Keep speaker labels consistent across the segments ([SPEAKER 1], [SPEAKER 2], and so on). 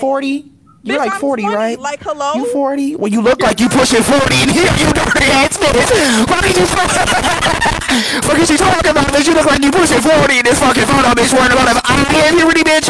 [SPEAKER 1] 40? You're like 40,
[SPEAKER 2] 20.
[SPEAKER 1] right?
[SPEAKER 2] Like, hello?
[SPEAKER 1] You 40? Well, you look like you pushing 40 in here, you dirty ass bitch. What are you talking about, bitch? You look like you pushing 40 in this fucking photo, bitch. Worrying about if I am puberty, bitch.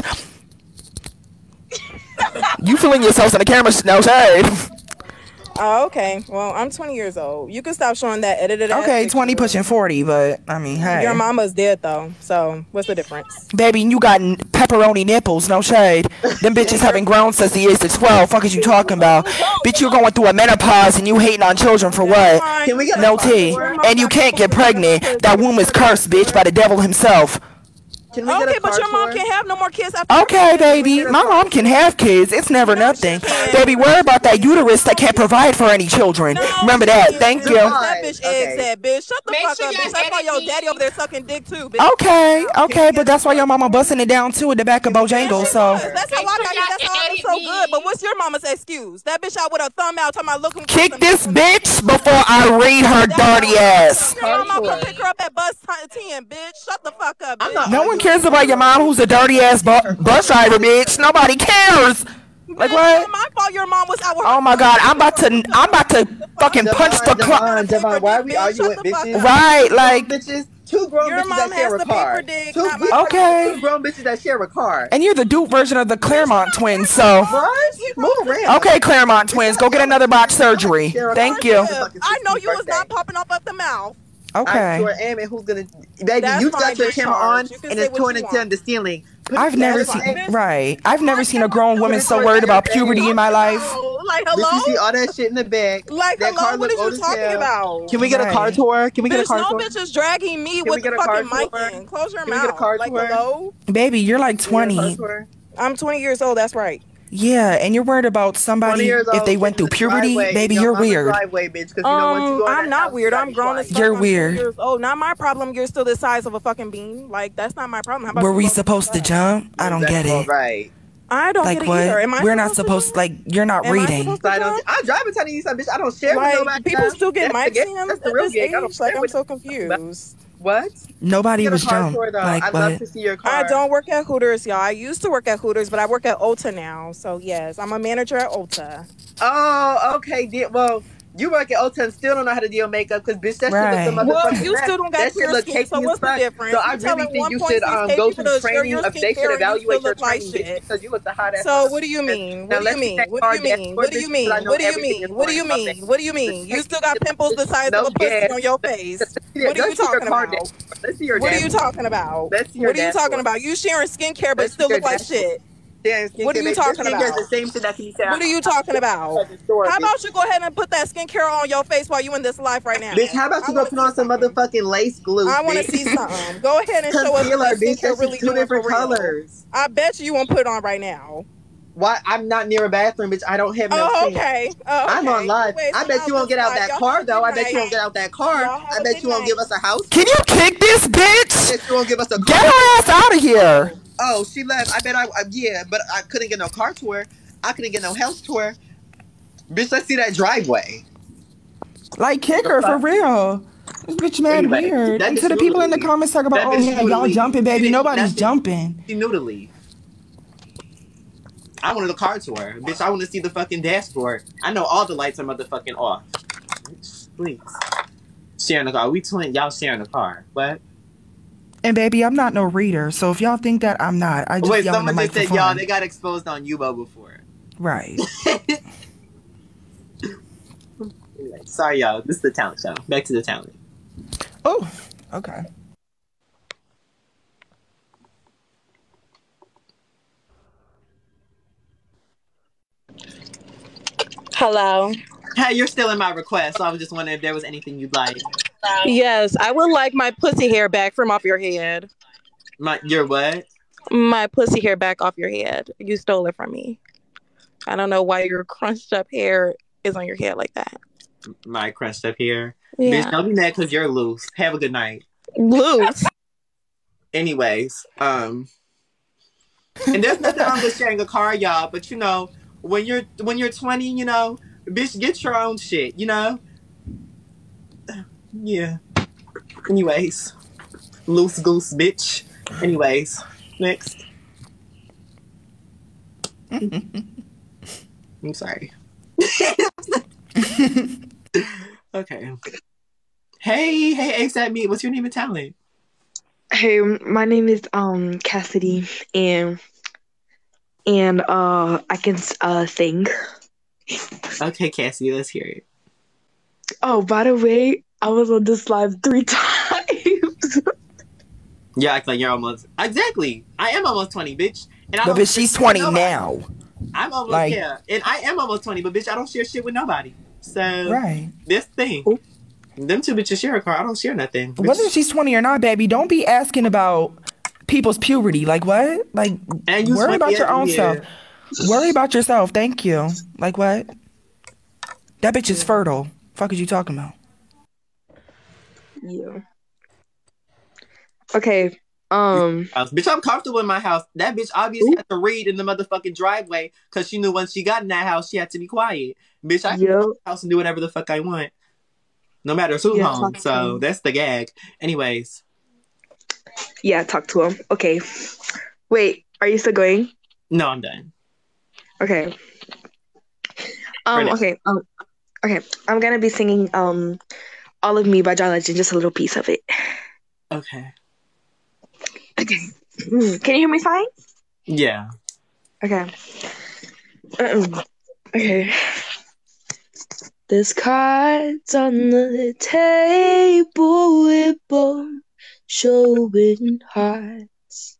[SPEAKER 1] You feeling yourself in the camera, no shade.
[SPEAKER 2] Oh, okay. Well, I'm 20 years old. You can stop showing that edited ass
[SPEAKER 1] Okay,
[SPEAKER 2] picture.
[SPEAKER 1] 20 pushing 40, but I mean, hey.
[SPEAKER 2] Your mama's dead though, so what's the difference?
[SPEAKER 1] Baby, you got pepperoni nipples, no shade. Them bitches haven't grown since the age of 12. Fuck is you talking about? Bitch, you're going through a menopause and you hating on children for what?
[SPEAKER 3] Can we get
[SPEAKER 1] No tea. And you can't get pregnant. That womb is cursed, bitch, by the devil himself.
[SPEAKER 2] Okay, but your mom can't have no more kids after.
[SPEAKER 1] Okay, baby. My mom can have kids. It's never nothing. Baby, worry about that uterus that can't provide for any children. Remember that. Thank you.
[SPEAKER 2] That bitch egg said, bitch. Shut the fuck up, bitch. That's why your daddy over there sucking dick too, bitch.
[SPEAKER 1] Okay, but that's why your mama busting it down too at the back of Bojangles, so.
[SPEAKER 2] That's how I got here. That's how I'm so good. But what's your mama's excuse? That bitch out with a thumb out talking about looking.
[SPEAKER 1] Kick this bitch before I read her dirty ass.
[SPEAKER 2] Your mama come pick her up at bus 10, bitch. Shut the fuck up, bitch.
[SPEAKER 1] No one cares about your mom who's a dirty ass bus driver, bitch. Nobody cares. Like what?
[SPEAKER 2] My fault. Your mom was out with her.
[SPEAKER 1] Oh my god, I'm about to fucking punch the clock.
[SPEAKER 3] Devon, why are we arguing with bitches?
[SPEAKER 1] Right, like
[SPEAKER 3] bitches. Two grown bitches that share a car. Two grown bitches that share a car.
[SPEAKER 1] And you're the Duke version of the Claremont twins, so.
[SPEAKER 3] What? Move around.
[SPEAKER 1] Okay, Claremont twins, go get another botch surgery. Thank you.
[SPEAKER 2] I know you was not popping up the mouth.
[SPEAKER 1] Okay.
[SPEAKER 3] I'm sure am, and who's gonna, baby? You got your camera on, and it's pointing to the ceiling.
[SPEAKER 1] I've never seen a grown woman so worried about puberty in my life.
[SPEAKER 2] Like, hello?
[SPEAKER 3] Did you see all that shit in the back?
[SPEAKER 2] Like,
[SPEAKER 3] that
[SPEAKER 2] hello? What are you talking about?
[SPEAKER 3] Can we get a car tour? Can we get a car tour?
[SPEAKER 2] No bitch is dragging me with the fucking mic in. Close your mouth. Like, hello?
[SPEAKER 1] Baby, you're like 20.
[SPEAKER 2] I'm 20 years old. That's right.
[SPEAKER 1] Yeah, and you're worried about somebody if they went through puberty. Baby, you're weird.
[SPEAKER 2] I'm not weird. I'm grown as fuck.
[SPEAKER 1] You're weird.
[SPEAKER 2] Oh, not my problem. You're still the size of a fucking bean. Like, that's not my problem. How about
[SPEAKER 1] Were we supposed to jump? I don't get it.
[SPEAKER 3] Right.
[SPEAKER 2] I don't get it either. Am I
[SPEAKER 1] We're not supposed, like, you're not reading.
[SPEAKER 3] I'm driving telling you something, bitch. I don't share with nobody.
[SPEAKER 2] People still get mics in.
[SPEAKER 3] That's the real gig.
[SPEAKER 2] Like, I'm so confused.
[SPEAKER 3] What?
[SPEAKER 1] Nobody was jumped.
[SPEAKER 3] Like, I'd love to see your car.
[SPEAKER 2] I don't work at Hooters, y'all. I used to work at Hooters, but I work at Ulta now. So, yes, I'm a manager at Ulta.
[SPEAKER 3] Oh, okay. Well, you work at Ulta and still don't know how to deal makeup because, bitch, that shit looks a motherfucking
[SPEAKER 2] Well, you still don't got clear skin, so what's the difference?
[SPEAKER 3] So I really think you should go through training. They should evaluate your training because you look the hot ass.
[SPEAKER 2] So what do you mean? What do you mean? What do you mean? What do you mean? What do you mean? What do you mean? What do you mean? You still got pimples the size of a pussy on your face. What are you talking about? What are you talking about? What are you talking about? You sharing skincare but still look like shit. What are you talking about? What are you talking about? How about you go ahead and put that skincare on your face while you in this life right now?
[SPEAKER 3] Bitch, how about you go put on some motherfucking lace glue?
[SPEAKER 2] I want to see something. Go ahead and show us what skincare really doing for real.
[SPEAKER 3] Colors.
[SPEAKER 2] I bet you won't put it on right now.
[SPEAKER 3] Why? I'm not near a bathroom, bitch. I don't have no
[SPEAKER 2] okay.
[SPEAKER 3] I'm on live. I bet you won't get out that car, though. I bet you won't get out that car. I bet you won't give us a house.
[SPEAKER 1] Can you kick this bitch?
[SPEAKER 3] I bet you won't give us a car.
[SPEAKER 1] Get her ass out of here.
[SPEAKER 3] Oh, she left. I bet but I couldn't get no car tour. I couldn't get no house tour. Bitch, let's see that driveway.
[SPEAKER 1] Like, kick her for real. This bitch mad weird. And to the people in the comments talk about, oh yeah, y'all jumping, baby. Nobody's jumping.
[SPEAKER 3] She knew to leave. I wanted a car tour. Bitch, I want to see the fucking dashboard. I know all the lights are motherfucking off. Please. Sharing the car. We twin, y'all sharing the car. What?
[SPEAKER 1] And baby, I'm not no reader, so if y'all think that I'm not, I just
[SPEAKER 3] wait,
[SPEAKER 1] yell in the
[SPEAKER 3] someone just said,
[SPEAKER 1] microphone.
[SPEAKER 3] y'all, they got exposed on Yubo before.
[SPEAKER 1] Right.
[SPEAKER 3] Sorry, y'all. This is the talent show. Back to the talent.
[SPEAKER 1] Oh, okay.
[SPEAKER 4] Hello.
[SPEAKER 3] Hey, you're still in my request, so I was just wondering if there was anything you'd like.
[SPEAKER 4] Yes, I would like my pussy hair back from off your head.
[SPEAKER 3] Your what?
[SPEAKER 4] My pussy hair back off your head. You stole it from me. I don't know why your crunched up hair is on your head like that.
[SPEAKER 3] My crunched up hair?
[SPEAKER 4] Yeah.
[SPEAKER 3] Bitch, don't be mad because you're loose. Have a good night.
[SPEAKER 4] Loose?
[SPEAKER 3] Anyways, and there's nothing wrong with sharing a car, y'all, but you know, when you're 20, you know, bitch, get your own shit, you know? Yeah. Anyways. Loose goose, bitch. Anyways. Next. I'm sorry. Okay. Hey, ASAP me. What's your name and talent?
[SPEAKER 5] Hey, my name is Cassidy, and I can sing.
[SPEAKER 3] Okay, Cassie, let's hear it.
[SPEAKER 5] Oh, by the way, I was on this live 3 times.
[SPEAKER 3] Yeah, act like you're almost exactly. I am almost 20, bitch. And I
[SPEAKER 1] but bitch, she's 20 now.
[SPEAKER 3] I'm almost and I am almost 20, but bitch, I don't share shit with nobody. So
[SPEAKER 1] right,
[SPEAKER 3] this thing, them two bitches share a car. I don't share nothing. Bitch.
[SPEAKER 1] Whether she's 20 or not, baby, don't be asking about people's puberty. Like what? Like
[SPEAKER 3] and you
[SPEAKER 1] worry about your own self. Worry about yourself. Thank you. Like what? That bitch is fertile. Fuck is you talking about?
[SPEAKER 5] Yeah. Okay.
[SPEAKER 3] Bitch, I'm comfortable in my house. That bitch obviously had to read in the motherfucking driveway because she knew once she got in that house, she had to be quiet. Bitch, I can go in the house and do whatever the fuck I want. No matter who's home. So that's the gag. Anyways.
[SPEAKER 5] Yeah, talk to him. Okay. Wait, are you still going?
[SPEAKER 3] No, I'm done.
[SPEAKER 5] Okay. Okay. Okay. I'm gonna be singing All of Me by John Legend, just a little piece of it.
[SPEAKER 3] Okay.
[SPEAKER 5] Okay. Can you hear me fine?
[SPEAKER 3] Yeah.
[SPEAKER 5] Okay. Okay. There's cards on the table with both showing hearts,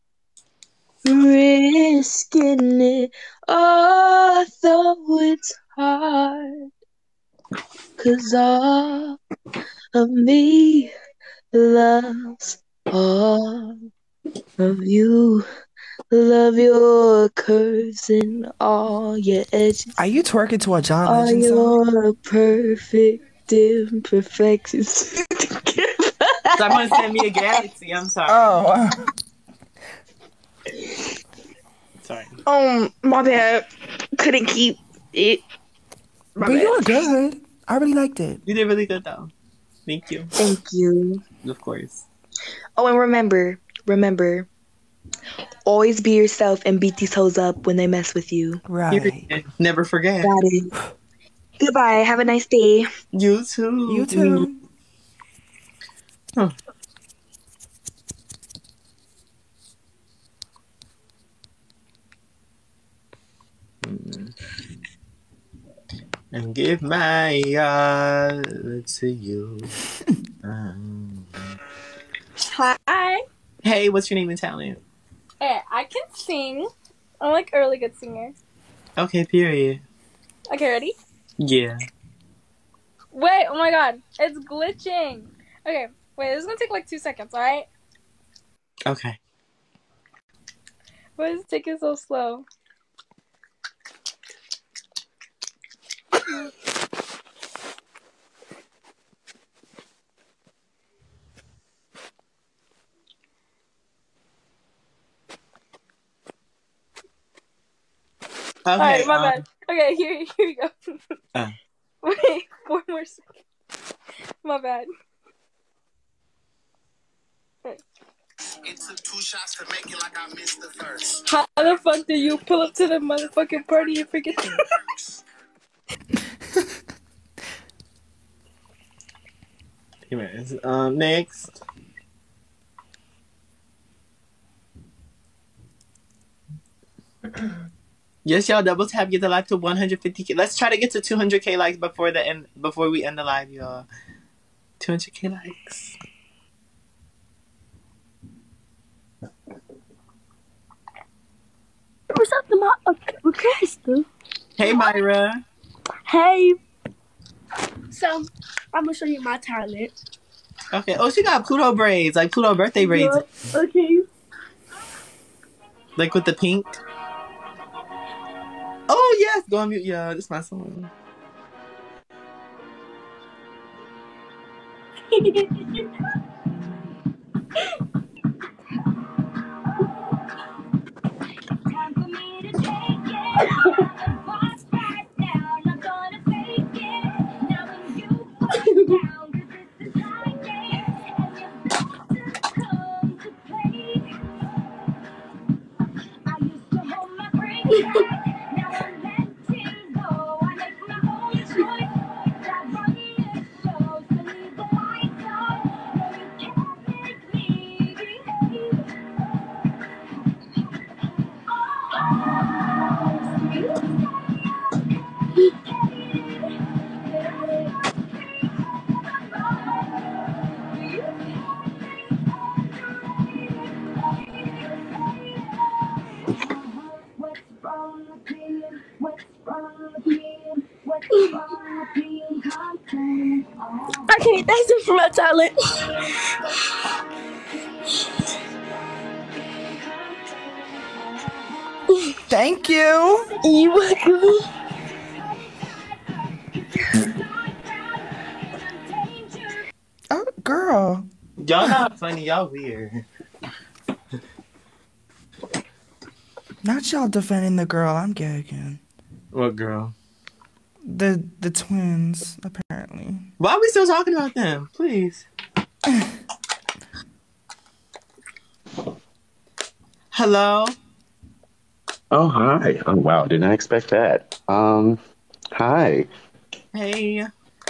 [SPEAKER 5] risking it all though it's hard, 'cause all of me loves all of you. Love your curves and all your edges.
[SPEAKER 1] Are you twerking to a John Legend song?
[SPEAKER 5] All your perfect imperfections.
[SPEAKER 3] Someone sent me a galaxy. I'm sorry.
[SPEAKER 1] Oh.
[SPEAKER 3] Sorry.
[SPEAKER 5] My bad. Couldn't keep it.
[SPEAKER 1] But you were good. I really liked it.
[SPEAKER 3] You did really good though. Thank you.
[SPEAKER 5] Thank you.
[SPEAKER 3] Of course.
[SPEAKER 5] Oh, and remember, always be yourself and beat these hoes up when they mess with you.
[SPEAKER 1] Right.
[SPEAKER 3] Never forget.
[SPEAKER 5] Got it. Goodbye. Have a nice day.
[SPEAKER 3] You too.
[SPEAKER 1] You too.
[SPEAKER 3] Huh. And give my all to you.
[SPEAKER 6] Hi.
[SPEAKER 3] Hey, what's your name and talent?
[SPEAKER 6] Hey, I can sing. I'm like a really good singer.
[SPEAKER 3] Okay, period.
[SPEAKER 6] Okay, ready?
[SPEAKER 3] Yeah.
[SPEAKER 6] Wait, oh my god, it's glitching. Okay, wait, this is gonna take like 2 seconds, alright?
[SPEAKER 3] Okay.
[SPEAKER 6] Why is it taking so slow?
[SPEAKER 3] Okay,
[SPEAKER 6] alright, my bad. Okay, here we go. Wait, 4 more seconds. My bad. Okay.
[SPEAKER 7] It took 2 shots to make it like I missed the first.
[SPEAKER 6] How the fuck do you pull up to the motherfucking party and forget to...
[SPEAKER 3] Anyways, next. Yes, y'all, double tap, get the live to 150K. Let's try to get to 200K likes before we end the live, y'all. 200K likes.
[SPEAKER 6] What's up to my request?
[SPEAKER 3] Hey, Myra.
[SPEAKER 6] Hey. So, I'm gonna show you my talent.
[SPEAKER 3] Okay. Oh, she got Pluto braids, like Pluto birthday braids.
[SPEAKER 6] Yeah. Okay.
[SPEAKER 3] Like with the pink. Oh yes, go on mute. Yeah, this is my song.
[SPEAKER 6] I can't. That's it for my talent.
[SPEAKER 2] Thank you.
[SPEAKER 6] You welcome.
[SPEAKER 2] Oh, girl.
[SPEAKER 3] Y'all not funny. Y'all weird.
[SPEAKER 2] Not y'all defending the girl. I'm gagging.
[SPEAKER 3] What girl?
[SPEAKER 2] The twins, apparently.
[SPEAKER 3] Why are we still talking about them? Please. Hello?
[SPEAKER 8] Oh, hi. Oh, wow. Did not expect that. Hi.
[SPEAKER 3] Hey.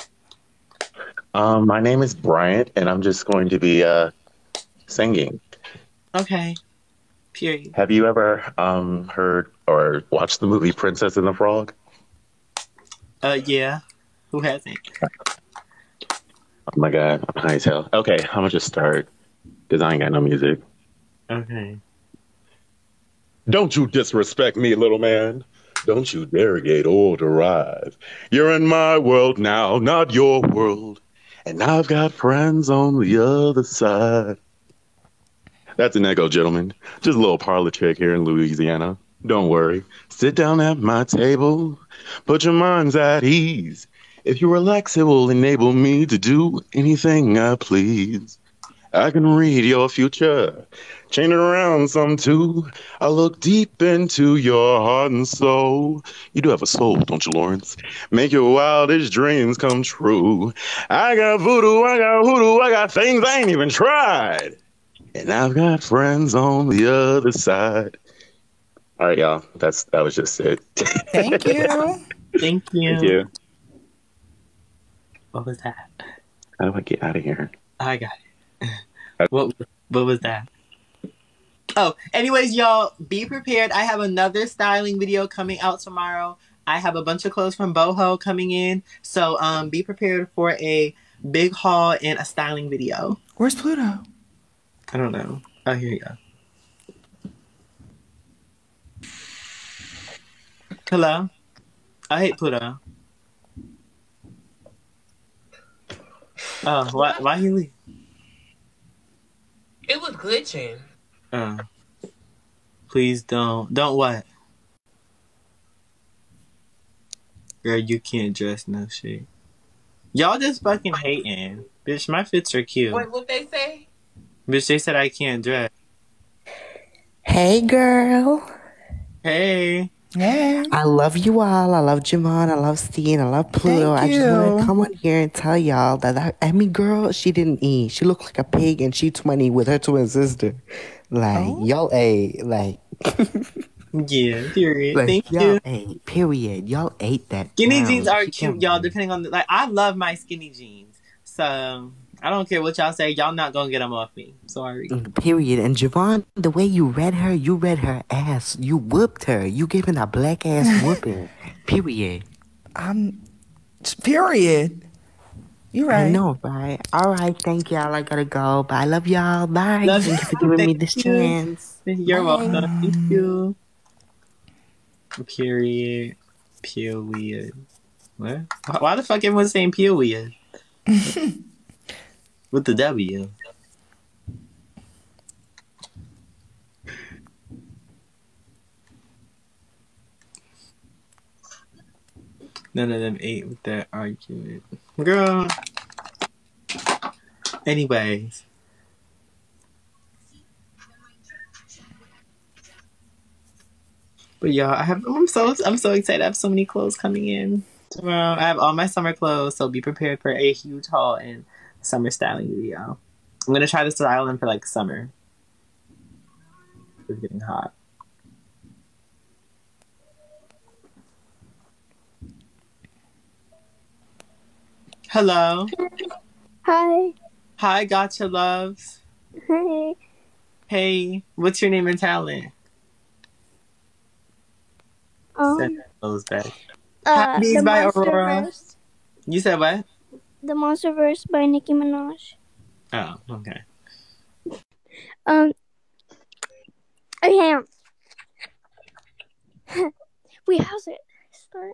[SPEAKER 8] My name is Bryant, and I'm just going to be, singing.
[SPEAKER 3] Okay. Period.
[SPEAKER 8] Have you ever, heard or watched the movie Princess and the Frog?
[SPEAKER 3] Yeah. Who hasn't?
[SPEAKER 8] Oh my God. I'm high as hell. Okay, I'm gonna just start, because I ain't got no music.
[SPEAKER 3] Okay.
[SPEAKER 8] Don't you disrespect me, little man. Don't you derogate or derive. You're in my world now, not your world. And I've got friends on the other side. That's an echo, gentlemen. Just a little parlor trick here in Louisiana. Don't worry. Sit down at my table. Put your minds at ease. If you relax, it will enable me to do anything I please. I can read your future, chain it around some too. I look deep into your heart and soul. You do have a soul, don't you, Lawrence? Make your wildest dreams come true. I got voodoo, I got hoodoo, I got things I ain't even tried. And I've got friends on the other side. All right, y'all. That was just it.
[SPEAKER 2] Thank you.
[SPEAKER 3] Thank you.
[SPEAKER 8] Thank you.
[SPEAKER 3] What was that?
[SPEAKER 8] How do I get out of here?
[SPEAKER 3] I got it. What was that? Oh, anyways, y'all, be prepared. I have another styling video coming out tomorrow. I have a bunch of clothes from Boho coming in. So be prepared for a big haul and a styling video.
[SPEAKER 2] Where's Pluto?
[SPEAKER 3] I don't know. Oh, here you go. Hello? I hate Pluto. Oh, why he leave?
[SPEAKER 9] It was glitching.
[SPEAKER 3] Please don't. Don't what? Girl, you can't dress no shit. Y'all just fucking hating. Bitch, my fits are cute.
[SPEAKER 9] Wait, what they say?
[SPEAKER 3] Bitch, they said I can't dress.
[SPEAKER 10] Hey, girl.
[SPEAKER 3] Hey.
[SPEAKER 2] Yeah.
[SPEAKER 10] I love you all. I love Javon. I love Steen. I love Pluto.
[SPEAKER 2] Thank
[SPEAKER 10] I just want
[SPEAKER 2] you.
[SPEAKER 10] to come on here and tell y'all that Emmy girl, she didn't eat. She looked like a pig and she 20 with her twin sister. Like, y'all ate. Like,
[SPEAKER 3] Yeah, period.
[SPEAKER 10] like,
[SPEAKER 3] Thank
[SPEAKER 10] y'all
[SPEAKER 3] you.
[SPEAKER 10] ate. Period. Y'all ate that.
[SPEAKER 3] Skinny
[SPEAKER 10] down.
[SPEAKER 3] jeans are
[SPEAKER 10] She
[SPEAKER 3] cute,
[SPEAKER 10] can't-
[SPEAKER 3] y'all, depending on the... Like, I love my skinny jeans. So, I don't care what y'all say. Y'all not gonna get them off me. Sorry.
[SPEAKER 10] Period. And Javon, the way you read her ass. You whooped her. You gave her that black ass whooping. Period.
[SPEAKER 2] Period. You right.
[SPEAKER 10] I know, right? All right, thank y'all. I gotta go. Bye. I love y'all. Bye.
[SPEAKER 3] Love
[SPEAKER 10] Thank you for giving me
[SPEAKER 3] Thank
[SPEAKER 10] this
[SPEAKER 3] you.
[SPEAKER 10] chance.
[SPEAKER 3] You're
[SPEAKER 10] Bye.
[SPEAKER 3] welcome. Thank you. Period. Period. What? Why the fuck everyone's saying period? With the W. None of them ate with that argument. Girl. Anyways. But y'all, I'm so excited. I have so many clothes coming in tomorrow. I have all my summer clothes, so be prepared for a huge haul and summer styling video. I'm gonna try to style them for like summer. It's getting hot. Hello.
[SPEAKER 6] Hi.
[SPEAKER 3] Hi, gotcha loves.
[SPEAKER 6] Hey.
[SPEAKER 3] Hey, what's your name and talent? send those back. Bees
[SPEAKER 11] the
[SPEAKER 3] by Aurora.
[SPEAKER 11] Monsterverse.
[SPEAKER 3] You said what?
[SPEAKER 11] The Monsterverse by Nicki Minaj.
[SPEAKER 3] Oh, okay.
[SPEAKER 11] Okay. Wait, how's it start?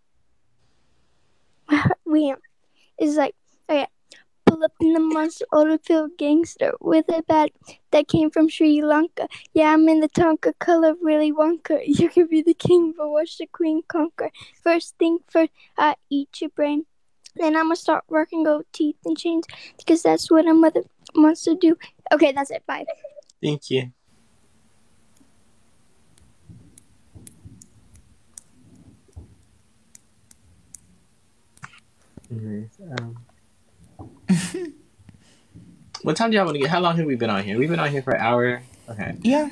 [SPEAKER 11] It's like, okay. Pull up in the monster autofill gangster with a bag that came from Sri Lanka. Yeah, I'm in the Tonka color, really Wonka. You could be the king, but watch the queen conquer. First thing first, I eat your brain. Then I'ma start working gold teeth and chains because that's what a mother wants to do. Okay, that's it. Bye.
[SPEAKER 3] Thank you. What time do y'all want to get? How long have we been on here? We've been on here for an hour. Okay.
[SPEAKER 12] Yeah.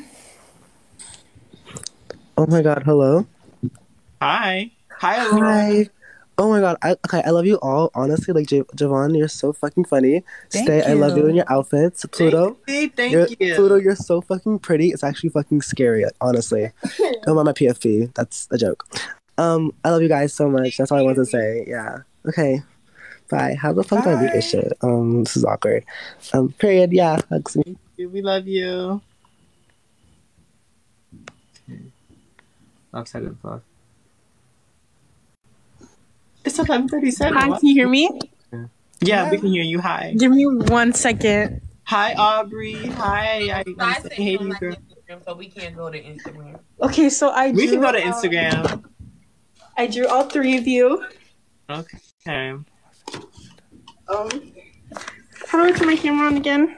[SPEAKER 13] Oh my god, hello.
[SPEAKER 3] Hi. Hi, Aurora.
[SPEAKER 13] Hi. Oh my god, I love you all. Honestly, like Javon, you're so fucking funny. Stay, I love you in your outfits. Pluto,
[SPEAKER 3] thank you.
[SPEAKER 13] Pluto, you're so fucking pretty. It's actually fucking scary, honestly. I'm on my PFP. That's a joke. I love you guys so much. That's all I want to say. Yeah. Okay. Bye. How the fuck do I do this shit? This is awkward. Period. Yeah. Hugs me.
[SPEAKER 3] We love you. Outside of the fuck. It's 11:37.
[SPEAKER 2] Hi, can you hear me?
[SPEAKER 3] Yeah, we can hear you. Hi.
[SPEAKER 2] Give me 1 second.
[SPEAKER 3] Hi, Aubrey. Hi. I'm saying hey to you, girl.
[SPEAKER 9] So we can't go to Instagram.
[SPEAKER 2] Okay, so
[SPEAKER 3] we can go to Instagram.
[SPEAKER 2] I drew all three of you.
[SPEAKER 3] Okay.
[SPEAKER 2] How do I turn my camera on again?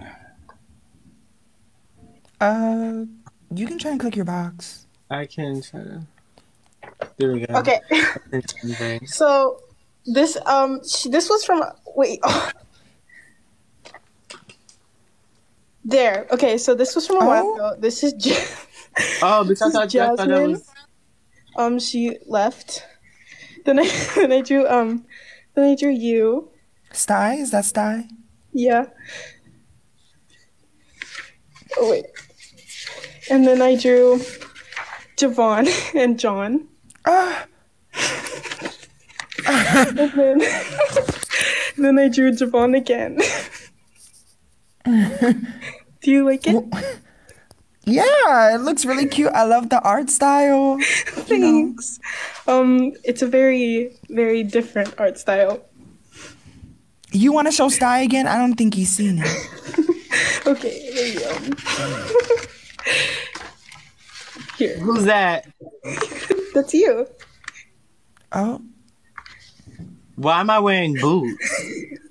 [SPEAKER 12] You can try and click your box.
[SPEAKER 3] I can try to. There we go.
[SPEAKER 2] Okay. So this was from there. Okay, so this was from a while ago. This is
[SPEAKER 3] because I thought that was
[SPEAKER 2] she left. Then I drew you.
[SPEAKER 12] Sty? Is that Sty?
[SPEAKER 2] Yeah. Oh wait. And then I drew Javon and John. And then I drew Javon again. Do you like it?
[SPEAKER 12] Yeah, it looks really cute. I love the art style.
[SPEAKER 2] Thanks. It's a very, very different art style.
[SPEAKER 12] You want to show Sty again? I don't think he's seen it.
[SPEAKER 2] Okay, there you go. Here.
[SPEAKER 3] Who's that?
[SPEAKER 2] That's you.
[SPEAKER 12] Oh.
[SPEAKER 3] Why am I wearing boots?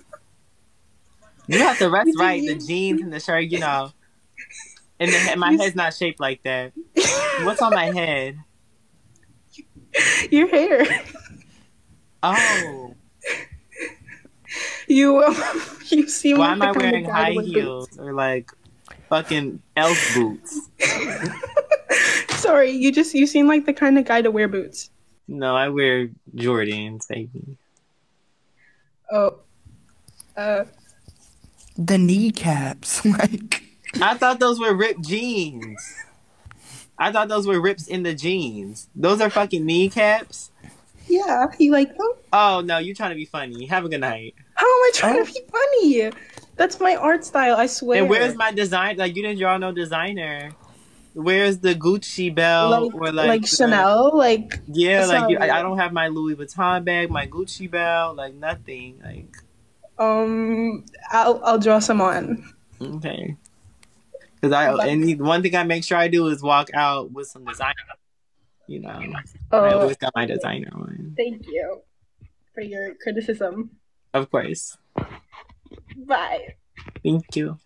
[SPEAKER 3] You have to rest right. The jeans and the shirt, you know. And my head's not shaped like that. What's on my head?
[SPEAKER 2] Your hair.
[SPEAKER 3] Oh.
[SPEAKER 2] You seem
[SPEAKER 3] Why
[SPEAKER 2] like
[SPEAKER 3] am I wearing high heels or like fucking elf boots?
[SPEAKER 2] Sorry, you seem like the kind of guy to wear boots.
[SPEAKER 3] No, I wear Jordans, baby.
[SPEAKER 2] Oh.
[SPEAKER 12] The kneecaps, like.
[SPEAKER 3] I thought those were ripped jeans. I thought those were rips in the jeans. Those are fucking kneecaps.
[SPEAKER 2] Yeah, you like them?
[SPEAKER 3] Oh no, you're trying to be funny. Have a good night.
[SPEAKER 2] How am I trying to be funny? That's my art style, I swear.
[SPEAKER 3] And where's my design? Like, you didn't draw no designer. Where's the Gucci belt or like
[SPEAKER 2] Chanel? Like,
[SPEAKER 3] yeah, like I don't have my Louis Vuitton bag, my Gucci belt, like nothing. Like,
[SPEAKER 2] I'll draw some on.
[SPEAKER 3] Okay. Because one thing I make sure I do is walk out with some designer. You know, I always got my designer on.
[SPEAKER 2] Thank you for your criticism.
[SPEAKER 3] Of course.
[SPEAKER 2] Bye.
[SPEAKER 3] Thank you.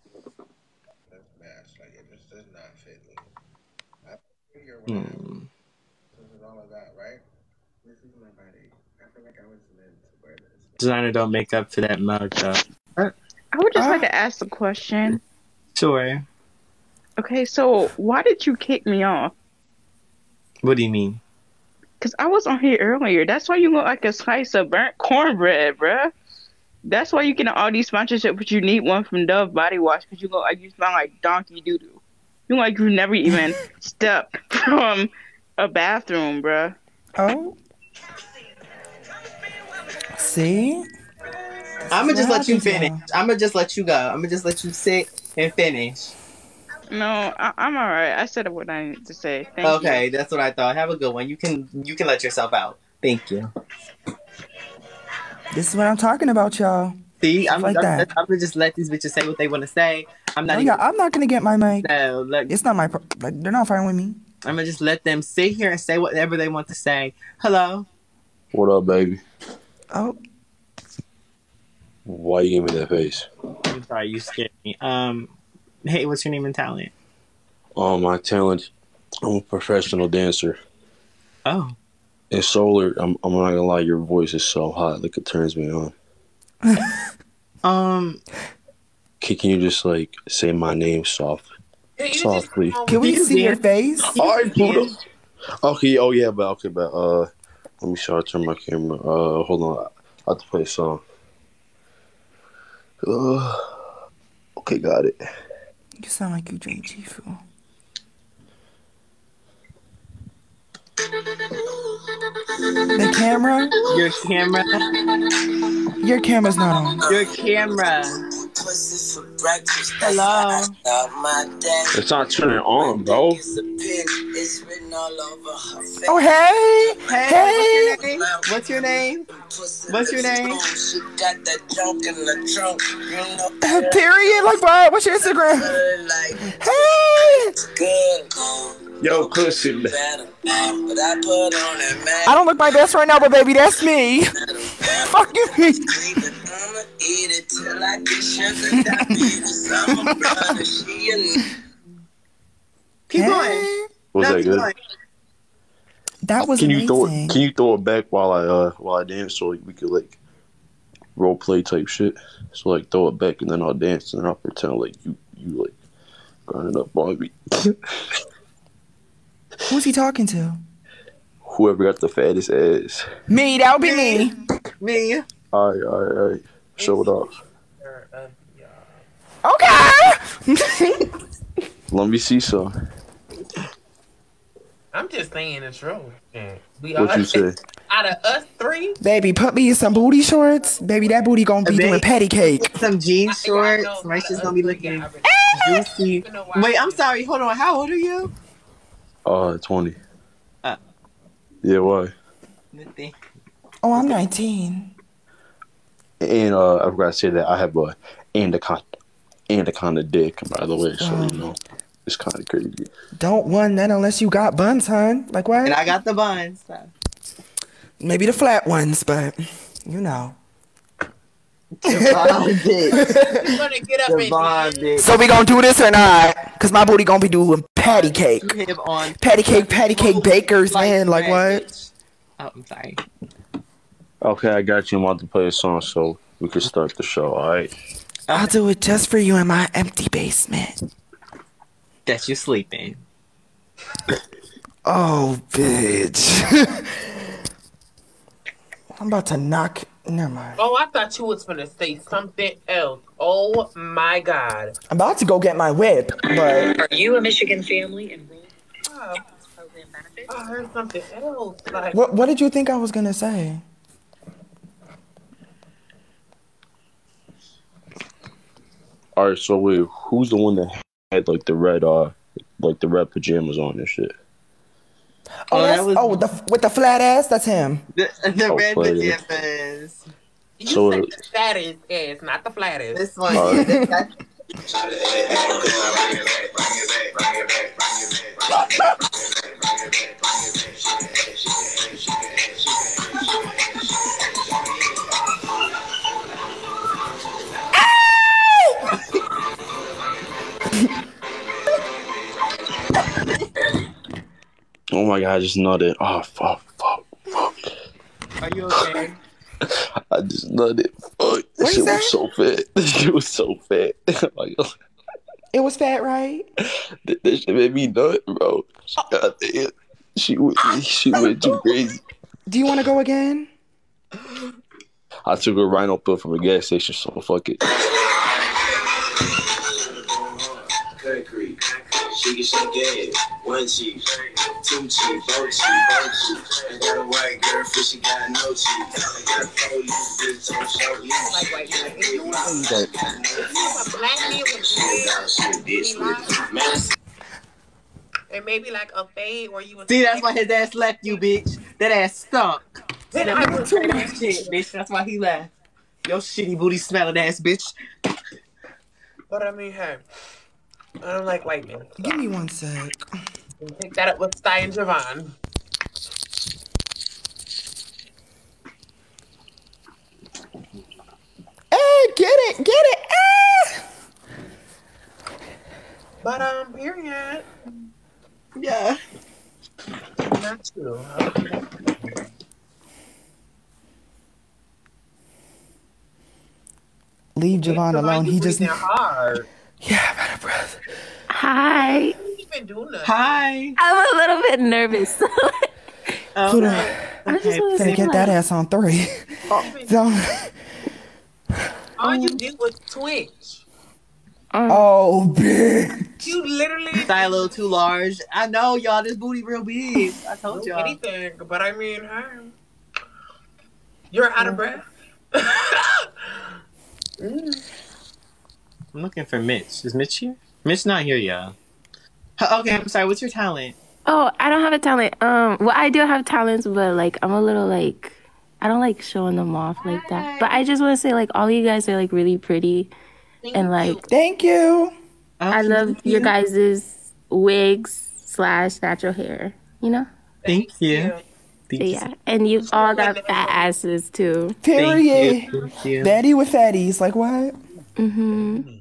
[SPEAKER 3] Designer don't make up for that mug though.
[SPEAKER 14] I would just like to ask a question.
[SPEAKER 3] Sure.
[SPEAKER 14] Okay, so why did you kick me off?
[SPEAKER 3] What do you mean?
[SPEAKER 14] Because I was on here earlier. That's why you look like a slice of burnt cornbread, bruh. That's why you get all these sponsorships, but you need one from Dove Body Wash because you look like you smell like donkey doo-doo. You look like you never even stepped from a bathroom, bruh.
[SPEAKER 12] Oh. See?
[SPEAKER 3] I'm gonna just let you finish. I'm gonna just let you go. I'm gonna just let you sit and finish.
[SPEAKER 14] No, I'm all right. I said what I need to say. Thank you.
[SPEAKER 3] Okay, that's what I thought. Have a good one. You can let yourself out. Thank you.
[SPEAKER 12] This is what I'm talking about, y'all.
[SPEAKER 3] See, I'm
[SPEAKER 12] that.
[SPEAKER 3] I'm gonna just let these bitches say what they want to say. I'm not.
[SPEAKER 12] I'm not gonna get my mic.
[SPEAKER 3] No,
[SPEAKER 12] it's not my. They're not fighting with me.
[SPEAKER 3] I'm gonna just let them sit here and say whatever they want to say. Hello.
[SPEAKER 15] What up, baby?
[SPEAKER 12] Oh.
[SPEAKER 15] Why you give me that face?
[SPEAKER 3] I'm sorry, you scared me. Hey, what's your name and talent?
[SPEAKER 15] My talent, I'm a professional dancer.
[SPEAKER 3] Oh.
[SPEAKER 15] And Solar, I'm not gonna lie, your voice is so hot, like it turns me on. Can you just like say my name softly?
[SPEAKER 12] Can we see your face?
[SPEAKER 15] All right, Pluto. Okay. Oh yeah, but let me try to turn my camera. Hold on. I have to play a song. Okay, got it.
[SPEAKER 12] You sound like you drink G-Fuel. The camera?
[SPEAKER 3] Your camera?
[SPEAKER 12] Your camera's not on.
[SPEAKER 3] Your camera. Hello?
[SPEAKER 15] It's not turning on, bro.
[SPEAKER 12] Oh, hey!
[SPEAKER 3] Hey! What's your name? What's your name?
[SPEAKER 12] Period. Like what? What's your Instagram? Hey!
[SPEAKER 15] Yo, pussy.
[SPEAKER 12] I don't look my best right now, but baby, that's me. Fuck you.
[SPEAKER 3] Keep going.
[SPEAKER 15] Was that good?
[SPEAKER 12] That was amazing.
[SPEAKER 15] Can you throw it back while I dance so we could like role play type shit? So like throw it back and then I'll dance and then I'll pretend like you like grinding up on me.
[SPEAKER 12] Who's he talking to?
[SPEAKER 15] Whoever got the fattest ass.
[SPEAKER 12] Me, that would be me.
[SPEAKER 3] Me.
[SPEAKER 15] All right. Show it off.
[SPEAKER 12] Okay.
[SPEAKER 15] Let me see some.
[SPEAKER 9] I'm just saying the truth.
[SPEAKER 15] What you say?
[SPEAKER 9] Out of us three,
[SPEAKER 12] baby, put me in some booty shorts. Baby, that booty gonna be doing patty cake.
[SPEAKER 3] Some jean shorts. Maisha's gonna be looking juicy. Wait, I'm sorry. Hold on. How old are you?
[SPEAKER 15] 20. Yeah, why?
[SPEAKER 3] Nothing.
[SPEAKER 12] Oh, I'm 19.
[SPEAKER 15] And I forgot to say that I have a anaconda dick, by the way, so you know it's kind of crazy.
[SPEAKER 12] Don't want that unless you got buns, hun. Like what?
[SPEAKER 3] And I got the buns. So.
[SPEAKER 12] Maybe the flat ones, but you know.
[SPEAKER 3] So
[SPEAKER 12] we gonna do this or not? Cause my booty gonna be doing patty cake. Patty cake bakers, man. Like what?
[SPEAKER 3] Oh, I'm sorry.
[SPEAKER 15] Okay, I got you. I'm about to play a song so we can start the show, alright?
[SPEAKER 12] I'll do it just for you in my empty basement.
[SPEAKER 3] That you sleeping.
[SPEAKER 12] Oh, bitch. I'm about to knock. Never mind.
[SPEAKER 9] Oh, I thought you was gonna say something else. Oh my God.
[SPEAKER 12] I'm about to go get my whip, but.
[SPEAKER 16] Are you a Michigan family enrolled?
[SPEAKER 9] Oh, I heard something else. Like,
[SPEAKER 12] what did you think I was gonna say?
[SPEAKER 15] All right, so wait, who's the one that had like the red pajamas on and shit?
[SPEAKER 12] With the flat ass, that's him.
[SPEAKER 3] The red pajamas.
[SPEAKER 9] You said the fattest ass, not the flattest.
[SPEAKER 3] This one.
[SPEAKER 15] Oh my God, I just nutted. Oh, fuck.
[SPEAKER 3] Are you okay?
[SPEAKER 15] I just nutted. Fuck. This shit was so fat. This shit was so fat.
[SPEAKER 12] It was fat, right?
[SPEAKER 15] This shit made me nut, bro. God damn. She went too crazy.
[SPEAKER 12] Do you want to go again?
[SPEAKER 15] I took a rhino pill from a gas station, so fuck it.
[SPEAKER 7] She can shake it. One cheek, two cheek, both cheek, both cheek. I got a white girl, for she got no cheeks. I got a police bitch on show leash. Like white girl, you a black man.
[SPEAKER 9] And maybe like a fade where you was.
[SPEAKER 3] See, that's why his ass left you, bitch. That ass stunk.
[SPEAKER 9] Then I would
[SPEAKER 3] too much shit, bitch. That's why he left. Yo, shitty booty smelling ass, bitch.
[SPEAKER 9] But I mean, hey, I don't like white men. So.
[SPEAKER 12] Give me one sec.
[SPEAKER 9] Pick that up with Sty and Javon.
[SPEAKER 12] Hey, get it, ah!
[SPEAKER 9] But period.
[SPEAKER 3] Yeah.
[SPEAKER 9] Not true.
[SPEAKER 12] Leave Javon alone. He just
[SPEAKER 9] hard.
[SPEAKER 12] Yeah, I'm out of breath.
[SPEAKER 17] Hi.
[SPEAKER 3] Hi.
[SPEAKER 17] I'm a little bit nervous.
[SPEAKER 3] Okay.
[SPEAKER 17] I just want to
[SPEAKER 12] Gonna get that ass on 3.
[SPEAKER 9] All you did was twitch.
[SPEAKER 12] Oh, bitch.
[SPEAKER 9] You literally
[SPEAKER 3] Thigh a little too large. I know, y'all. This booty real big. I told y'all.
[SPEAKER 9] Anything, but I mean, hey, you're out of breath.
[SPEAKER 3] I'm looking for Mitch. Is Mitch here? Mitch not here, y'all. Okay, I'm sorry. What's your talent?
[SPEAKER 17] Oh, I don't have a talent. Well, I do have talents, but like I'm a little like I don't like showing them off like that. But I just want to say like all you guys are like really pretty, and like
[SPEAKER 12] thank you.
[SPEAKER 17] I love your guys' wigs / natural hair. You know.
[SPEAKER 3] Thank you.
[SPEAKER 17] Yeah, and you've all got fat asses too.
[SPEAKER 12] Period.
[SPEAKER 3] Thank you.
[SPEAKER 12] Daddy with fatties. Like what?
[SPEAKER 17] Mm-hmm.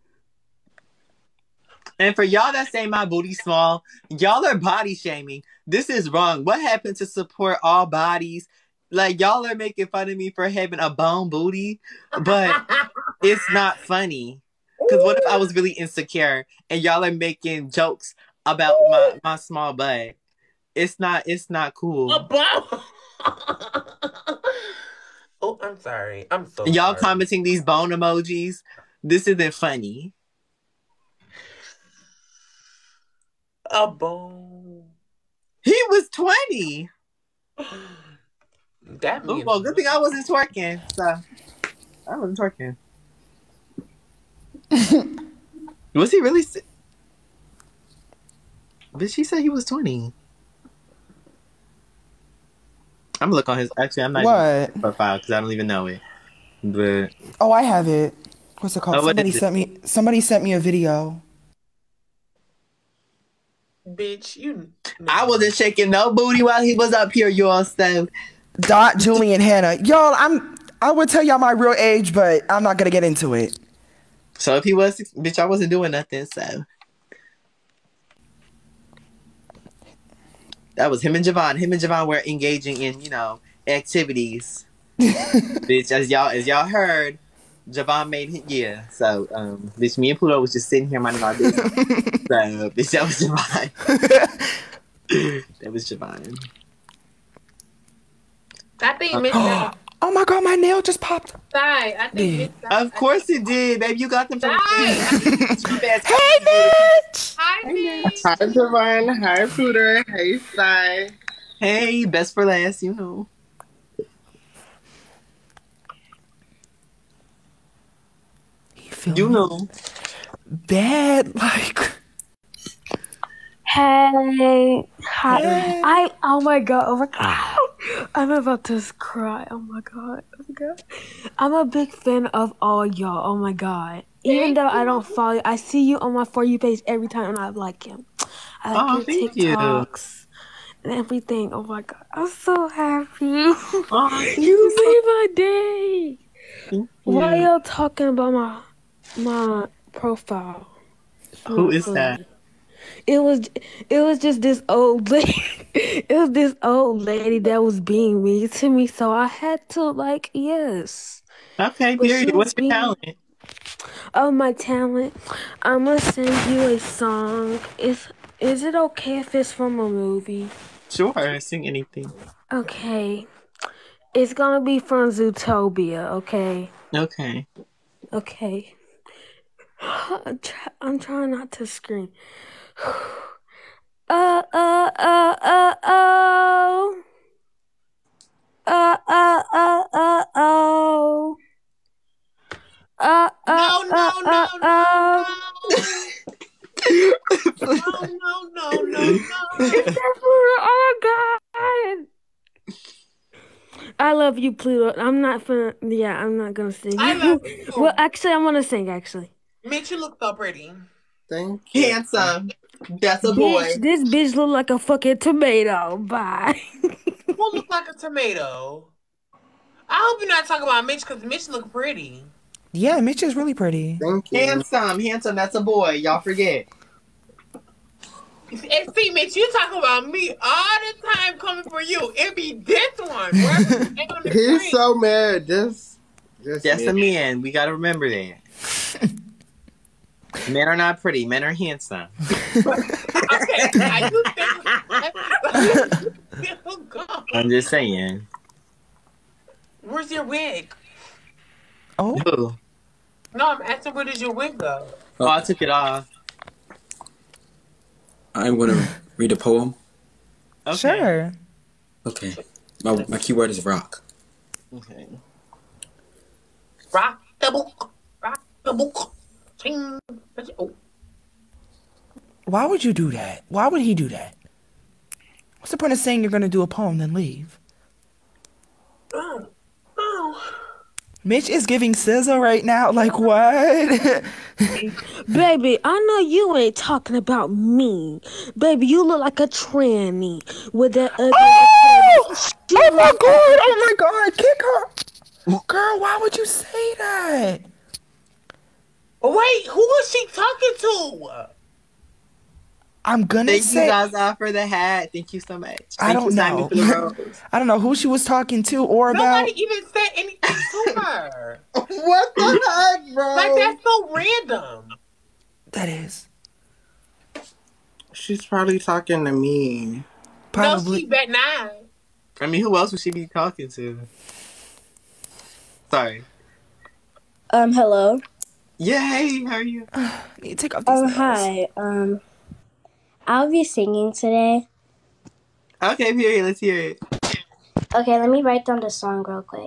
[SPEAKER 3] And for y'all that say my booty small, y'all are body shaming. This is wrong. What happened to support all bodies? Like, y'all are making fun of me for having a bone booty, but it's not funny. Because what if I was really insecure and y'all are making jokes about my small butt? It's not cool.
[SPEAKER 9] Oh, I'm sorry. I'm so
[SPEAKER 3] y'all
[SPEAKER 9] sorry.
[SPEAKER 3] commenting these bone emojis. This isn't funny.
[SPEAKER 9] A bone.
[SPEAKER 3] He was 20.
[SPEAKER 9] That means
[SPEAKER 3] well, good thing I wasn't twerking. So I wasn't twerking. Was he really? But she said he was 20. I'm gonna look on his. Actually, I'm not even his profile because I don't even know it. But
[SPEAKER 12] oh, I have it. What's it called?
[SPEAKER 3] Oh,
[SPEAKER 12] Somebody sent me a video.
[SPEAKER 9] Bitch, you.
[SPEAKER 3] I wasn't shaking no booty while he was up here, y'all. So
[SPEAKER 12] Dot, Julie, and Hannah. Y'all, I would tell y'all my real age, but I'm not gonna get into it.
[SPEAKER 3] So if he was, bitch, I wasn't doing nothing. So that was him and Javon. Him and Javon were engaging in, activities. Bitch, as y'all heard, Javon made him, yeah. So, bitch, me and Pluto was just sitting here minding our business. So, bitch, that was Javon. That was Javon.
[SPEAKER 9] I think Miss.
[SPEAKER 12] Oh my god, my nail just popped.
[SPEAKER 9] I think
[SPEAKER 3] Of course it did, baby. You got them from
[SPEAKER 12] Hey, Mitch!
[SPEAKER 9] Hi, Mitch!
[SPEAKER 18] Hi, Javon. Hi, Pluto. Hey, Sai.
[SPEAKER 3] Hey, best for last, you know. You know.
[SPEAKER 12] Bad, like.
[SPEAKER 19] Hey. Hi. Oh my god. I'm about to cry. Oh my god. I'm a big fan of all y'all. Oh my god. Even though I don't follow you, I see you on my For You page every time and I like him. I like your TikToks and everything. Oh my god. I'm so happy. You made my day. Why y'all talking about my profile?
[SPEAKER 3] Who is that?
[SPEAKER 19] It was just this old lady. It was this old lady that was being mean to me, so I had to yes.
[SPEAKER 3] Okay, period. What's your talent?
[SPEAKER 19] Oh, my talent. I'm gonna send you a song. Is it okay if it's from a movie?
[SPEAKER 3] Sure, sing anything.
[SPEAKER 19] Okay. It's gonna be from Zootopia, okay?
[SPEAKER 3] Okay.
[SPEAKER 19] Okay. I'm trying not to scream. Oh.
[SPEAKER 9] No.
[SPEAKER 19] Is that for real? Oh God. I love you, Pluto. I'm not gonna sing.
[SPEAKER 9] I love you.
[SPEAKER 19] Well, actually, I'm gonna sing. Actually,
[SPEAKER 9] Mitch, you look so pretty.
[SPEAKER 18] Thank you.
[SPEAKER 3] Handsome. That's a boy.
[SPEAKER 19] This bitch look like a fucking tomato. Bye.
[SPEAKER 9] Who look like a tomato? I hope you're not talking about Mitch because Mitch look pretty.
[SPEAKER 12] Yeah, Mitch is really pretty.
[SPEAKER 18] Thank you.
[SPEAKER 3] Handsome. That's a boy. Y'all forget.
[SPEAKER 9] And see, Mitch, you talking about me all the time coming for you. It be this one.
[SPEAKER 18] He's so mad. Just
[SPEAKER 3] a man. We gotta remember that. Men are not pretty. Men are handsome.
[SPEAKER 9] Okay, now you
[SPEAKER 3] I'm just saying.
[SPEAKER 9] Where's your wig?
[SPEAKER 12] Oh.
[SPEAKER 3] Who?
[SPEAKER 9] No, I'm asking where does your wig go?
[SPEAKER 3] Oh, I took it off.
[SPEAKER 20] I'm going to read a poem.
[SPEAKER 3] Okay.
[SPEAKER 12] Sure.
[SPEAKER 20] Okay. My keyword is rock.
[SPEAKER 3] Okay.
[SPEAKER 9] Rock the book. Rock the book. Ching. Oh.
[SPEAKER 12] Why would you do that? Why would he do that? What's the point of saying you're going to do a poem then leave?
[SPEAKER 9] Oh.
[SPEAKER 12] Mitch is giving SZA right now. Like, what?
[SPEAKER 19] Baby, I know you ain't talking about me. Baby, you look like a tranny with that ugly.
[SPEAKER 12] Oh my god, kick her. Girl, why would you say that?
[SPEAKER 9] Wait, who is she talking to?
[SPEAKER 12] I'm gonna
[SPEAKER 3] Thank
[SPEAKER 12] say.
[SPEAKER 3] you, Zaza, for the hat. Thank you so much.
[SPEAKER 12] I don't know. I don't know who she was talking to or about.
[SPEAKER 9] Nobody even said anything to her.
[SPEAKER 18] What the heck, bro?
[SPEAKER 9] Like, that's so random.
[SPEAKER 12] That is.
[SPEAKER 18] She's probably talking to me.
[SPEAKER 9] Probably. No, she bet not.
[SPEAKER 3] I mean, who else would she be talking to? Sorry.
[SPEAKER 21] Hello.
[SPEAKER 3] Yeah, hey, how are you?
[SPEAKER 12] Need to take off these nails.
[SPEAKER 21] Hi. I'll be singing today.
[SPEAKER 3] Okay, period. Let's hear it.
[SPEAKER 21] Okay, let me write down the song real quick.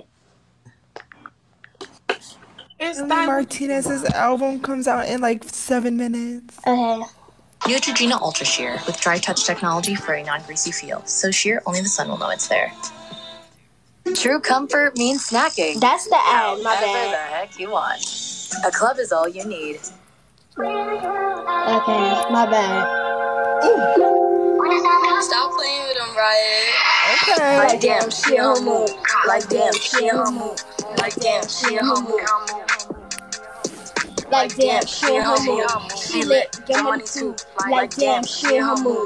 [SPEAKER 12] Emily Martinez's album comes out in like 7 minutes.
[SPEAKER 21] Okay.
[SPEAKER 22] Neutrogena Ultra Sheer with dry touch technology for a non-greasy feel. So sheer, only the sun will know it's there. True comfort means snacking.
[SPEAKER 21] That's the ad, my
[SPEAKER 22] Whatever
[SPEAKER 21] bad.
[SPEAKER 22] the heck you want. A club is all you need.
[SPEAKER 21] Okay, my bad.
[SPEAKER 22] Stop playing with them, Riot.
[SPEAKER 12] Okay.
[SPEAKER 21] Like damn, she a homo. Like damn, she a homo. Like damn, she a homo. Like damn, she a homo. She lit, get money too. Like damn, she a homo.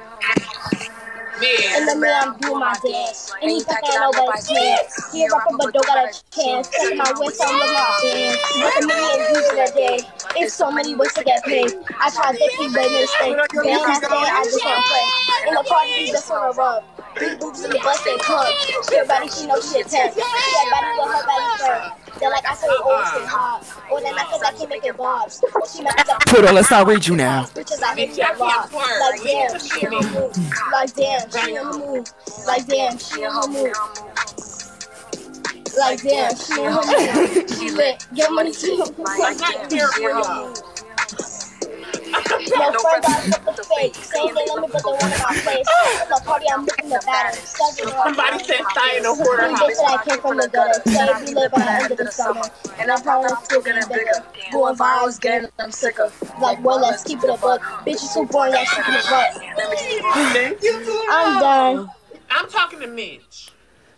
[SPEAKER 21] In the middle, I'm doing my dance. And he packing out nobody's pants. He a rapper, but don't got a chance. Taking my wrist on with my fans. With a million views in a day. It's so many ways to get paid. I tried to keep ready to stay. Then I stay, I just wanna play. In the party, he just wanna rub. Big boobs in the bus and club. She a body, she know she a 10. She a body with her body friend. Then like I said, always get hot. Or then I cause I can't make it bobs. Or she messes up.
[SPEAKER 12] Pluto, let's not read you now.
[SPEAKER 21] Bitches I hate a lot. Like damn, she in her move. Like damn, she in her move. Like damn, she in her move. Like damn, she in her move. She lit, get money too. Like damn, she in her move. No friend got fuck with the fake. Same thing, let me put the one in my place. At the party, I'm looking the batter.
[SPEAKER 9] Somebody said stay in the hoarder house.
[SPEAKER 21] Bitch, I came from the gutter. Say we live by the end of the summer. And I'm probably still getting bigger. Going virals, getting I'm sick of. Like, well, let's keep it a buck. Bitch, you so boring, like she can butt. I'm done.
[SPEAKER 9] I'm talking to Mitch.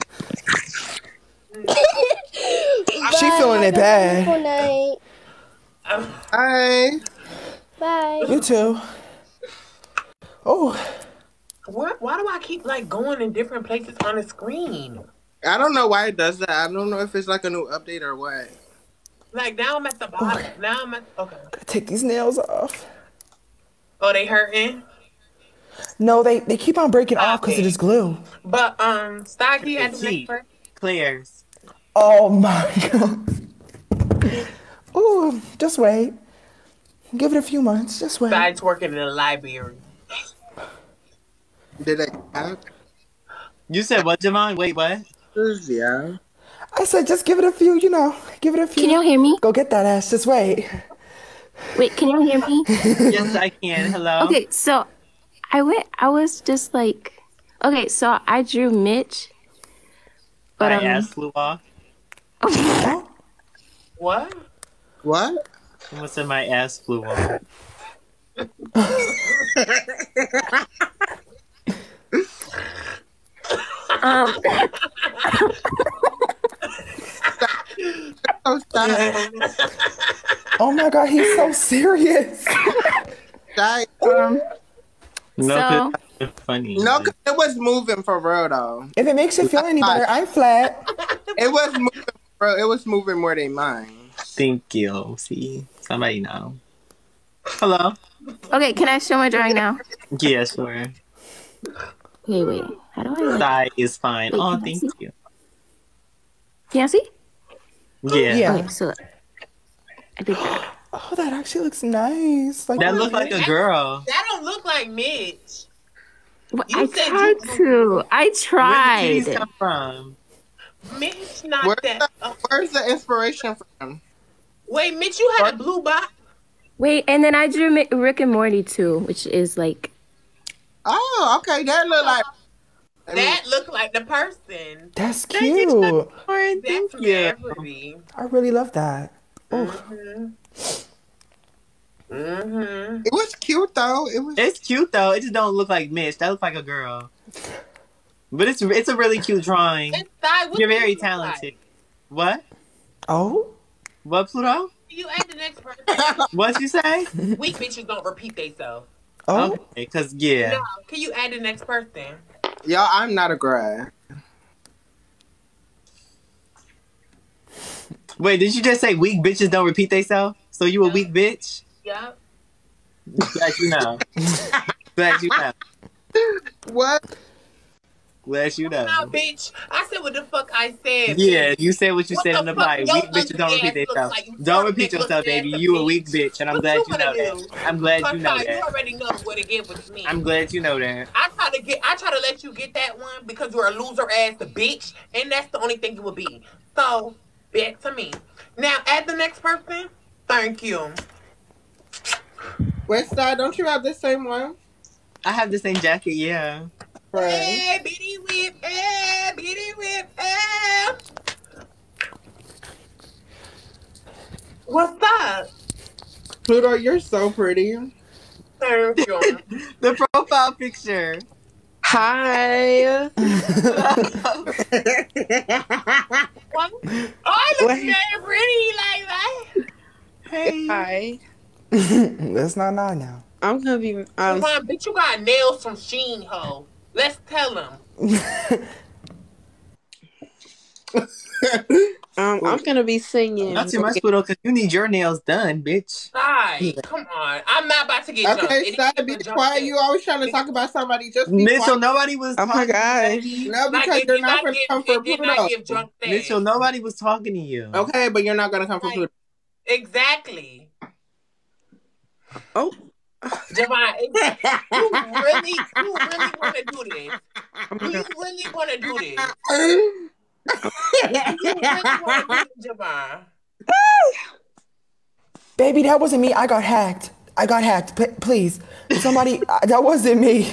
[SPEAKER 12] She feeling it bad.
[SPEAKER 21] Good night.
[SPEAKER 18] Hi.
[SPEAKER 21] Bye.
[SPEAKER 12] You too. Oh.
[SPEAKER 9] What? Why do I keep like going in different places on the screen?
[SPEAKER 18] I don't know why it does that. I don't know if it's like a new update or what.
[SPEAKER 9] Like now I'm at the bottom. Now I'm at okay.
[SPEAKER 12] Gotta take these nails off.
[SPEAKER 9] Oh, they hurting?
[SPEAKER 12] No, they keep on breaking off because it is glue.
[SPEAKER 9] But Stocky had to make first.
[SPEAKER 3] Claire's.
[SPEAKER 12] Oh my god. Ooh, just wait. Give it a few months. Just wait.
[SPEAKER 9] Besides working in the library.
[SPEAKER 18] Did I?
[SPEAKER 3] You said what, Javon? Wait, what?
[SPEAKER 18] Yeah.
[SPEAKER 12] I said just give it a few, give it a few.
[SPEAKER 17] Can y'all hear me?
[SPEAKER 12] Go get that ass. Just wait.
[SPEAKER 17] Wait, can y'all hear me?
[SPEAKER 3] Yes, I can. Hello.
[SPEAKER 17] Okay, so I was just like, okay, so I drew Mitch, but
[SPEAKER 3] my ass flew off.
[SPEAKER 9] What?
[SPEAKER 18] What?
[SPEAKER 3] Someone said my ass flew off.
[SPEAKER 12] Oh my God, he's so serious.
[SPEAKER 3] No, it's funny.
[SPEAKER 18] No, 'cause it was moving for real though.
[SPEAKER 12] If it makes you feel any better, I'm flat.
[SPEAKER 18] It was moving, bro. It was moving more than mine.
[SPEAKER 3] Thank you. See, somebody know. Hello.
[SPEAKER 17] Okay, can I show my drawing now?
[SPEAKER 3] Yeah, sure.
[SPEAKER 17] Wait. How do I?
[SPEAKER 3] Thigh is fine.
[SPEAKER 17] Wait,
[SPEAKER 3] Oh,
[SPEAKER 17] can I
[SPEAKER 3] thank
[SPEAKER 17] see?
[SPEAKER 3] you.
[SPEAKER 17] Can you see?
[SPEAKER 3] Yeah.
[SPEAKER 17] Okay, so I did that.
[SPEAKER 12] Oh, that actually looks nice. Like
[SPEAKER 3] that looked like a girl.
[SPEAKER 9] That don't look like Mitch.
[SPEAKER 17] I tried to. I tried.
[SPEAKER 3] Where did these come from?
[SPEAKER 9] Mitch, not that.
[SPEAKER 18] Where's the inspiration from?
[SPEAKER 9] Wait, Mitch, you had a blue box.
[SPEAKER 17] Wait, and then I drew Rick and Morty too, which is like.
[SPEAKER 18] Oh, okay. That look like.
[SPEAKER 9] That looked like the person.
[SPEAKER 12] That's cute.
[SPEAKER 9] Thank you.
[SPEAKER 12] I really love that.
[SPEAKER 18] It was cute though.
[SPEAKER 3] It's cute though. It just don't look like Mitch. That looks like a girl. But it's a really cute drawing. You're very talented. What?
[SPEAKER 12] Oh?
[SPEAKER 3] What, Pluto?
[SPEAKER 9] You add the next person.
[SPEAKER 3] What'd you say?
[SPEAKER 9] Weak bitches don't repeat themselves.
[SPEAKER 12] Oh?
[SPEAKER 3] Okay, because, yeah.
[SPEAKER 9] No, can you add the next person?
[SPEAKER 18] Y'all, I'm not a grad.
[SPEAKER 3] Wait, did you just say weak bitches don't repeat themselves? So you a weak bitch?
[SPEAKER 9] Yep.
[SPEAKER 3] Glad you know. Glad you know.
[SPEAKER 18] What?
[SPEAKER 3] Glad you know.
[SPEAKER 9] Nah, bitch. I said what the fuck I said.
[SPEAKER 3] Yeah, you said what you said in the
[SPEAKER 9] fuck
[SPEAKER 3] body.
[SPEAKER 9] your
[SPEAKER 3] Weak bitches don't repeat
[SPEAKER 9] ugly ass
[SPEAKER 3] themselves.
[SPEAKER 9] looks like?
[SPEAKER 3] Don't
[SPEAKER 9] You
[SPEAKER 3] repeat
[SPEAKER 9] fuck
[SPEAKER 3] yourself,
[SPEAKER 9] nigga
[SPEAKER 3] baby.
[SPEAKER 9] looks
[SPEAKER 3] You a
[SPEAKER 9] like
[SPEAKER 3] weak bitch, and I'm glad you know that. I'm glad you know
[SPEAKER 9] You
[SPEAKER 3] that.
[SPEAKER 9] already know what it get with me.
[SPEAKER 3] I'm glad you know that.
[SPEAKER 9] I try to let you get that one because you're a loser ass bitch, and that's the only thing you will be. So back to me. Now add the next person. Thank you.
[SPEAKER 18] Westside, don't you have the same one?
[SPEAKER 3] I have the same jacket, yeah.
[SPEAKER 9] Hey, bitty whip, hey, bitty whip, hey. What's up?
[SPEAKER 18] Pluto, you're so pretty.
[SPEAKER 9] Thank you.
[SPEAKER 3] The profile picture.
[SPEAKER 2] Hi.
[SPEAKER 9] What? Oh, I look very pretty like that.
[SPEAKER 3] Hey.
[SPEAKER 2] Hi.
[SPEAKER 12] That's not now.
[SPEAKER 2] I'm gonna be.
[SPEAKER 9] Come on, bitch, you got nails from Sheen, ho. Let's tell them.
[SPEAKER 2] I'm gonna be singing.
[SPEAKER 3] Not too much, Pluto, because you need your nails done, bitch.
[SPEAKER 9] Hi, come on. I'm not about to get jumped.
[SPEAKER 18] Okay, stop. Be quiet. You always trying to talk about somebody. Just be
[SPEAKER 3] Mitchell,
[SPEAKER 18] quiet.
[SPEAKER 3] nobody was
[SPEAKER 2] Oh my
[SPEAKER 3] talking
[SPEAKER 2] gosh.
[SPEAKER 3] to you.
[SPEAKER 18] No, because you're not going to come for Pluto.
[SPEAKER 3] Mitchell, nobody was talking to you.
[SPEAKER 18] Okay, but you're not going to come for Pluto.
[SPEAKER 9] Exactly.
[SPEAKER 2] Oh.
[SPEAKER 9] Javon, you really want to do this? Do you really want to do this? Do you really want to do this, Javon?
[SPEAKER 12] Baby, that wasn't me. I got hacked. Please. Somebody, that wasn't me.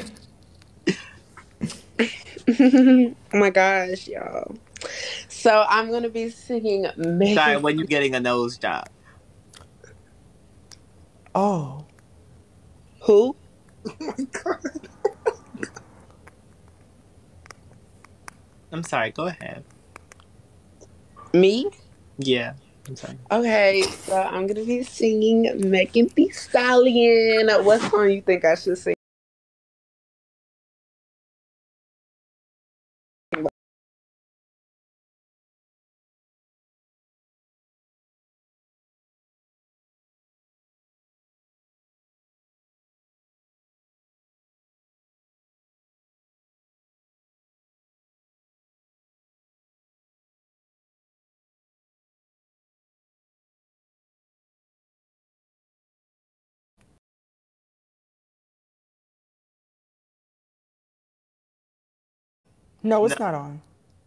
[SPEAKER 2] Oh my gosh, y'all. So I'm going to be singing
[SPEAKER 3] Sorry, when you getting a nose job.
[SPEAKER 12] Oh.
[SPEAKER 2] Who?
[SPEAKER 18] Oh my God.
[SPEAKER 3] I'm sorry, go ahead.
[SPEAKER 2] Me?
[SPEAKER 3] Yeah, I'm sorry.
[SPEAKER 2] Okay, so I'm going to be singing Megan Thee Stallion. What song you think I should sing?
[SPEAKER 12] No, it's not on.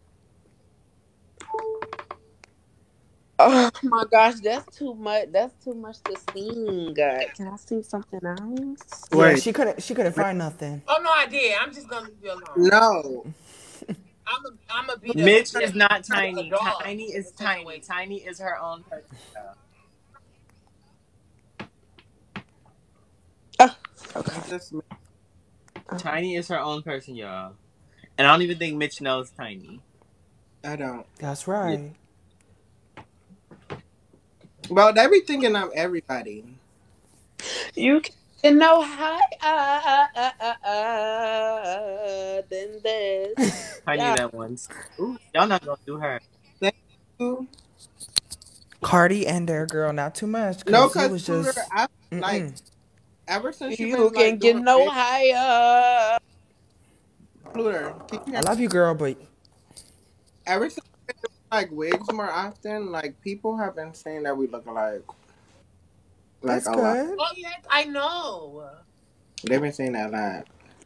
[SPEAKER 4] Oh my gosh, that's too much. That's too much to sing. Can I sing something else?
[SPEAKER 12] Yeah, she couldn't find nothing.
[SPEAKER 9] Oh no, I did. I'm just gonna leave you alone.
[SPEAKER 18] No.
[SPEAKER 9] I'm gonna be the
[SPEAKER 3] Mitch is not Tiny.
[SPEAKER 9] dog.
[SPEAKER 3] Tiny is Tiny. Tiny is her own person.
[SPEAKER 4] Okay.
[SPEAKER 3] Tiny is her own person, y'all. And I don't even think Mitch knows Tiny.
[SPEAKER 18] I don't.
[SPEAKER 12] That's right.
[SPEAKER 18] Well, they be thinking I'm everybody.
[SPEAKER 4] You can know hi. Then this.
[SPEAKER 3] I knew that once. Ooh, y'all not gonna do her.
[SPEAKER 18] Thank you.
[SPEAKER 12] Cardi and their girl, not too much.
[SPEAKER 18] No,
[SPEAKER 12] Cause it was
[SPEAKER 18] Pluter,
[SPEAKER 12] just
[SPEAKER 18] I like ever since she
[SPEAKER 4] You
[SPEAKER 18] been
[SPEAKER 4] can
[SPEAKER 18] like
[SPEAKER 4] get
[SPEAKER 18] doing
[SPEAKER 4] no
[SPEAKER 18] big,
[SPEAKER 4] higher.
[SPEAKER 18] Pluter, can you hear
[SPEAKER 12] I love you, girl, but
[SPEAKER 18] ever since we been doing like wigs more often, like people have been saying that we look alike. Like
[SPEAKER 12] that's
[SPEAKER 18] a lot.
[SPEAKER 12] good.
[SPEAKER 9] Oh yes, I know.
[SPEAKER 18] They've been saying that a lot.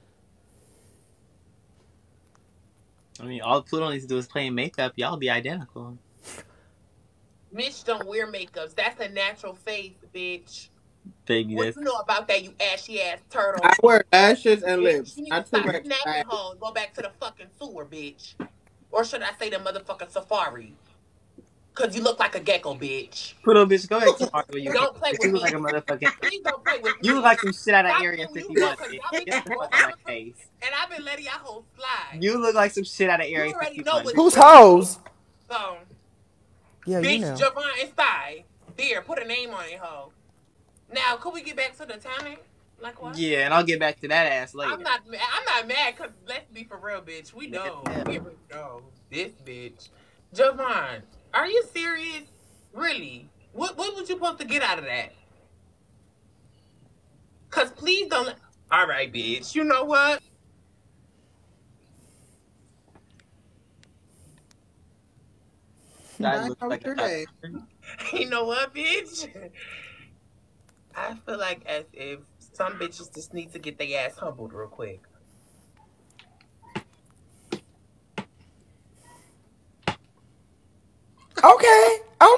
[SPEAKER 3] I mean, all Pluto needs to do is play in makeup. Y'all be identical.
[SPEAKER 9] Mitch don't wear makeups. That's a natural face, bitch.
[SPEAKER 3] Baby,
[SPEAKER 9] What you know about that, you ashy ass turtle?
[SPEAKER 18] I wear lashes and lips.
[SPEAKER 9] You need
[SPEAKER 18] Not
[SPEAKER 9] to
[SPEAKER 18] too
[SPEAKER 9] stop
[SPEAKER 18] much.
[SPEAKER 9] snapping hoes. Go back to the fucking sewer, bitch. Or should I say the motherfucking safari? Cause you look like a gecko, bitch.
[SPEAKER 3] Pluto, bitch, go ahead tomorrow. You
[SPEAKER 9] Don't play with
[SPEAKER 3] you
[SPEAKER 9] me.
[SPEAKER 3] look like a motherfucking.
[SPEAKER 9] Please don't play with me.
[SPEAKER 3] You look like some shit out of
[SPEAKER 9] Stop
[SPEAKER 3] Area
[SPEAKER 9] doing
[SPEAKER 3] 51,
[SPEAKER 9] cause
[SPEAKER 3] bitch.
[SPEAKER 9] y'all been
[SPEAKER 3] Get the
[SPEAKER 9] going
[SPEAKER 3] fuck out
[SPEAKER 9] on,
[SPEAKER 3] of my face.
[SPEAKER 9] and I've been letting y'all hoes slide.
[SPEAKER 3] You look like some shit out of
[SPEAKER 9] You
[SPEAKER 3] Area
[SPEAKER 9] already
[SPEAKER 3] 51.
[SPEAKER 9] know what
[SPEAKER 12] Who's hoes?
[SPEAKER 9] So,
[SPEAKER 12] Yeah, you
[SPEAKER 9] bitch,
[SPEAKER 12] know.
[SPEAKER 9] Javon and Sty. There, put a name on it, hoe. Now, could we get back to the talent? Like what?
[SPEAKER 3] Yeah, and I'll get back to that ass later.
[SPEAKER 9] I'm not mad, cause let's be for real, bitch. We know. We already know. This bitch. Javon, are you serious? Really? What was you supposed to get out of that? Cause please don't. All right, bitch. You know what?
[SPEAKER 3] That looks like a
[SPEAKER 9] You know what, bitch? I feel like as if some bitches just need to get their ass humbled real quick.
[SPEAKER 12] Okay.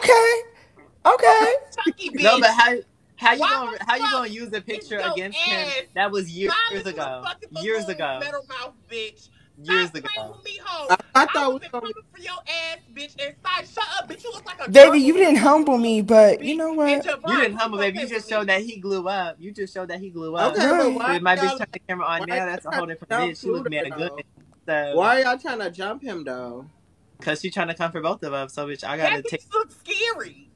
[SPEAKER 9] Chucky, bitch.
[SPEAKER 3] No, but how you gonna use a picture against him that was years ago? Years ago.
[SPEAKER 9] Metal mouth, bitch.
[SPEAKER 3] Years
[SPEAKER 9] Stop
[SPEAKER 3] ago.
[SPEAKER 9] playing with me, hoe.
[SPEAKER 18] I thought we
[SPEAKER 9] coming for your ass, bitch. And shut up, bitch. You look like a
[SPEAKER 12] Baby, you didn't humble me, but you know what?
[SPEAKER 3] You didn't humble, baby. You just showed that he glue up. You just showed that he glue up.
[SPEAKER 18] Okay, but why
[SPEAKER 3] If my bitch
[SPEAKER 18] y'all-
[SPEAKER 3] turn the camera on now, that's a whole different
[SPEAKER 18] jump
[SPEAKER 3] bitch. She look
[SPEAKER 18] Pluto,
[SPEAKER 3] mad good.
[SPEAKER 18] though?
[SPEAKER 3] So,
[SPEAKER 18] Why are y'all trying to jump him though?
[SPEAKER 3] Cause she trying to come for both of us. So, bitch, I gotta
[SPEAKER 9] That
[SPEAKER 3] take.
[SPEAKER 9] bitch looks scary.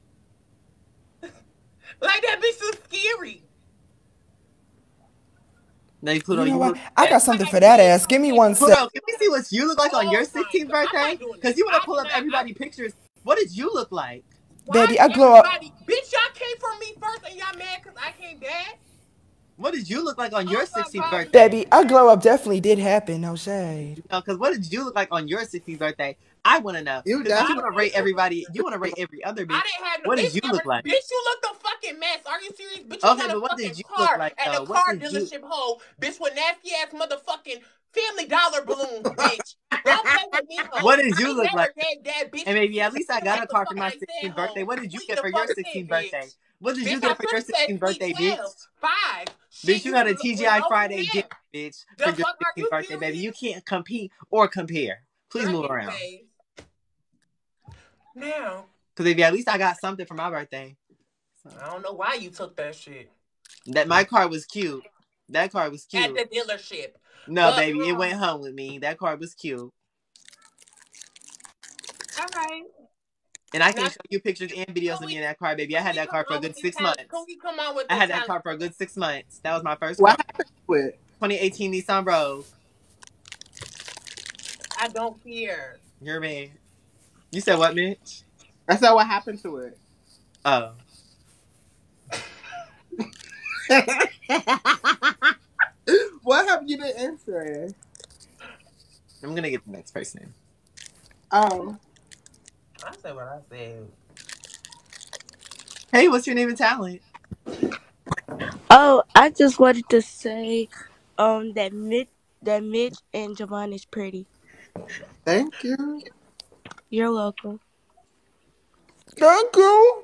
[SPEAKER 9] Like that bitch looks scary.
[SPEAKER 3] Now, Pluto,
[SPEAKER 12] You know what?
[SPEAKER 3] look-
[SPEAKER 12] I got something for that ass. Give me one
[SPEAKER 3] Pluto,
[SPEAKER 12] sec.
[SPEAKER 3] can we see what you look like on your 16th birthday? Because you want to pull up everybody pictures. What did you look like?
[SPEAKER 12] Baby, I glow up.
[SPEAKER 9] Bitch, y'all came for me first and y'all mad because I came back?
[SPEAKER 3] What did you look like on your 16th birthday?
[SPEAKER 12] Baby, I glow up definitely did happen. No shade.
[SPEAKER 3] No, because what did you look like on your 16th birthday? I want to know. You want to rate everybody. You want to rate every other bitch.
[SPEAKER 9] I didn't have
[SPEAKER 3] What did you look like?
[SPEAKER 9] Bitch, you looked a fucking mess. Are you serious? Bitch,
[SPEAKER 3] Okay,
[SPEAKER 9] you had
[SPEAKER 3] but
[SPEAKER 9] a
[SPEAKER 3] what
[SPEAKER 9] fucking
[SPEAKER 3] did you
[SPEAKER 9] car
[SPEAKER 3] look like,
[SPEAKER 9] at
[SPEAKER 3] though?
[SPEAKER 9] a
[SPEAKER 3] What
[SPEAKER 9] car
[SPEAKER 3] did you-
[SPEAKER 9] dealership hoe. Bitch with nasty ass motherfucking Family Dollar balloons, bitch. Don't play with me, hoe.
[SPEAKER 3] What did you
[SPEAKER 9] I
[SPEAKER 3] look
[SPEAKER 9] never
[SPEAKER 3] like?
[SPEAKER 9] gave that bitch
[SPEAKER 3] And maybe at least I got a
[SPEAKER 9] what the
[SPEAKER 3] car for
[SPEAKER 9] fuck
[SPEAKER 3] my
[SPEAKER 9] I said,
[SPEAKER 3] 16th birthday.
[SPEAKER 9] hoe.
[SPEAKER 3] What did you
[SPEAKER 9] Sweet
[SPEAKER 3] get
[SPEAKER 9] the
[SPEAKER 3] for your
[SPEAKER 9] fuck
[SPEAKER 3] 16th
[SPEAKER 9] said,
[SPEAKER 3] birthday?
[SPEAKER 9] bitch.
[SPEAKER 3] What did you
[SPEAKER 9] Bitch,
[SPEAKER 3] get
[SPEAKER 9] I
[SPEAKER 3] for your
[SPEAKER 9] could've said
[SPEAKER 3] 16th birthday,
[SPEAKER 9] sweet
[SPEAKER 3] bitch?
[SPEAKER 9] 12, 5.
[SPEAKER 3] Bitch, you got a
[SPEAKER 9] Shit,
[SPEAKER 3] TGI
[SPEAKER 9] no
[SPEAKER 3] Friday
[SPEAKER 9] shit.
[SPEAKER 3] gift, bitch,
[SPEAKER 9] The
[SPEAKER 3] for your
[SPEAKER 9] fuck, are
[SPEAKER 3] 16th
[SPEAKER 9] you
[SPEAKER 3] birthday, baby. You can't compete or compare. Please move around.
[SPEAKER 9] Anyways, now,
[SPEAKER 3] Because baby, at least I got something for my birthday.
[SPEAKER 9] I don't know why you took that shit.
[SPEAKER 3] That my car was cute. That car was cute.
[SPEAKER 9] At the dealership.
[SPEAKER 3] No,
[SPEAKER 9] But,
[SPEAKER 3] baby, it went home with me. That car was cute.
[SPEAKER 9] All right.
[SPEAKER 3] And I can show you pictures and videos of me in that car, baby. I had that car for a good 6 months.
[SPEAKER 9] Can we come on with
[SPEAKER 3] I
[SPEAKER 9] the
[SPEAKER 3] had that
[SPEAKER 9] talent?
[SPEAKER 3] car for a good 6 months. That was my first
[SPEAKER 18] What
[SPEAKER 3] car.
[SPEAKER 18] happened to it?
[SPEAKER 3] 2018 Nissan Rogue.
[SPEAKER 9] I don't care.
[SPEAKER 3] You're me. You said what, Mitch?
[SPEAKER 18] I said what happened to it.
[SPEAKER 3] Oh.
[SPEAKER 18] What happened? You didn't answer it.
[SPEAKER 3] I'm gonna get the next person.
[SPEAKER 18] Oh.
[SPEAKER 9] I said what I said.
[SPEAKER 3] Hey, what's your name and talent?
[SPEAKER 5] Oh, I just wanted to say, that Mitch and Javon is pretty.
[SPEAKER 18] Thank you.
[SPEAKER 5] You're welcome.
[SPEAKER 12] Thank you.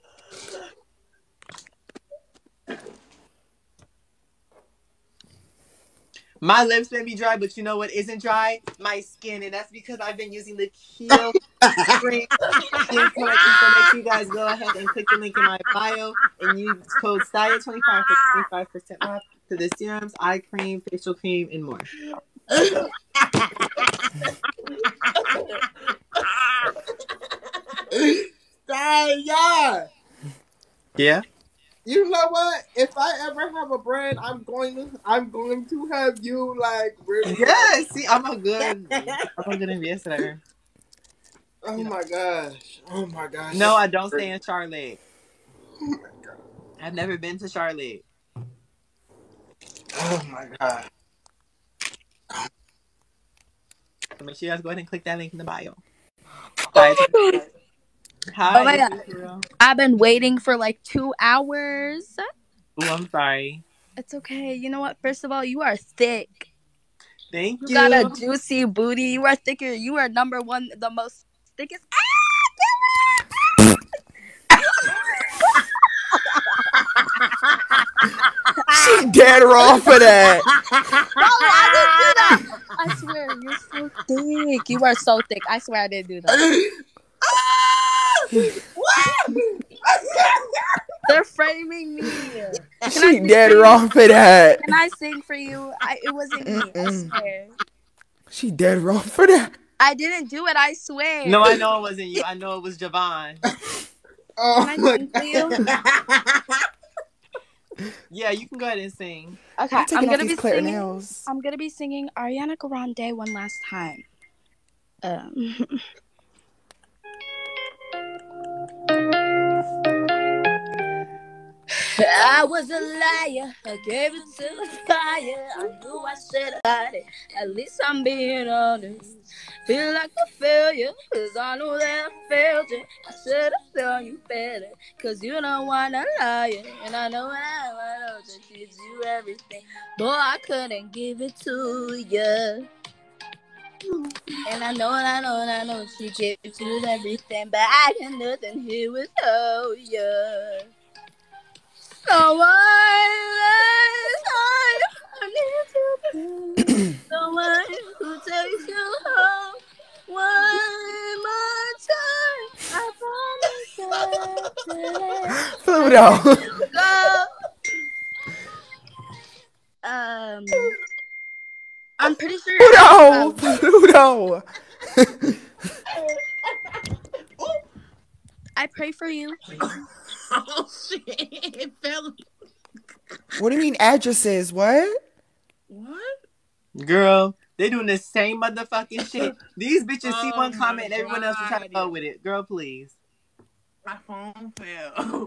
[SPEAKER 3] My lips may be dry, but you know what isn't dry? My skin, and that's because I've been using the Kiehl Spring Skin Collection. So make sure you guys go ahead and click the link in my bio and use code STYLE25 for 25% off to the serums, eye cream, facial cream, and more.
[SPEAKER 18] Yeah.
[SPEAKER 3] Yeah.
[SPEAKER 18] You know what? If I ever have a brand, I'm going to have you like really.
[SPEAKER 3] Yeah. See, I'm a good ambassador.
[SPEAKER 18] Oh my gosh! Oh my gosh!
[SPEAKER 3] No, I don't stay in Charlotte. Oh my god! I've never been to Charlotte.
[SPEAKER 18] Oh my god!
[SPEAKER 3] So make sure you guys go ahead and click that link in the bio.
[SPEAKER 5] Hi,
[SPEAKER 3] oh
[SPEAKER 5] my god! I've been waiting for like 2 hours.
[SPEAKER 3] Oh, I'm sorry.
[SPEAKER 5] It's okay. You know what? First of all, you are thick.
[SPEAKER 3] Thank you.
[SPEAKER 5] You got a juicy booty. You are thicker. You are number one, the most thickest.
[SPEAKER 12] She dead wrong for that.
[SPEAKER 5] No, I didn't do that. I swear, you're so thick. You are so thick. I swear I didn't do that. They're framing me.
[SPEAKER 12] She dead wrong for that.
[SPEAKER 5] Can I sing for you? It wasn't me. I swear.
[SPEAKER 12] She dead wrong for that.
[SPEAKER 5] I didn't do it. I swear.
[SPEAKER 3] No, I know it wasn't you. I know it was Javon.
[SPEAKER 5] Can I sing for you?
[SPEAKER 3] Yeah, you can go ahead and sing.
[SPEAKER 5] Okay, I'm gonna be singing. I'm gonna be singing Ariana Grande one last time. I was a liar. I gave it to the fire. I knew I should have got it. At least I'm being honest. Feel like a failure, cause I know that I failed you. I should have done you better, cause you don't want a liar. And I know that gives you everything. Boy, I couldn't give it to you. And I know she gives you everything, but I got nothing here without you. So I need to be someone who takes you home one more time. I promise
[SPEAKER 12] Pluto.
[SPEAKER 5] I'm pretty sure.
[SPEAKER 12] Pluto.
[SPEAKER 5] I pray for you.
[SPEAKER 9] Oh shit! It fell.
[SPEAKER 12] What do you mean addresses? What?
[SPEAKER 3] Girl, they doing the same motherfucking shit. These bitches see one comment and everyone else is trying to go with it. Girl, please.
[SPEAKER 9] My phone fell.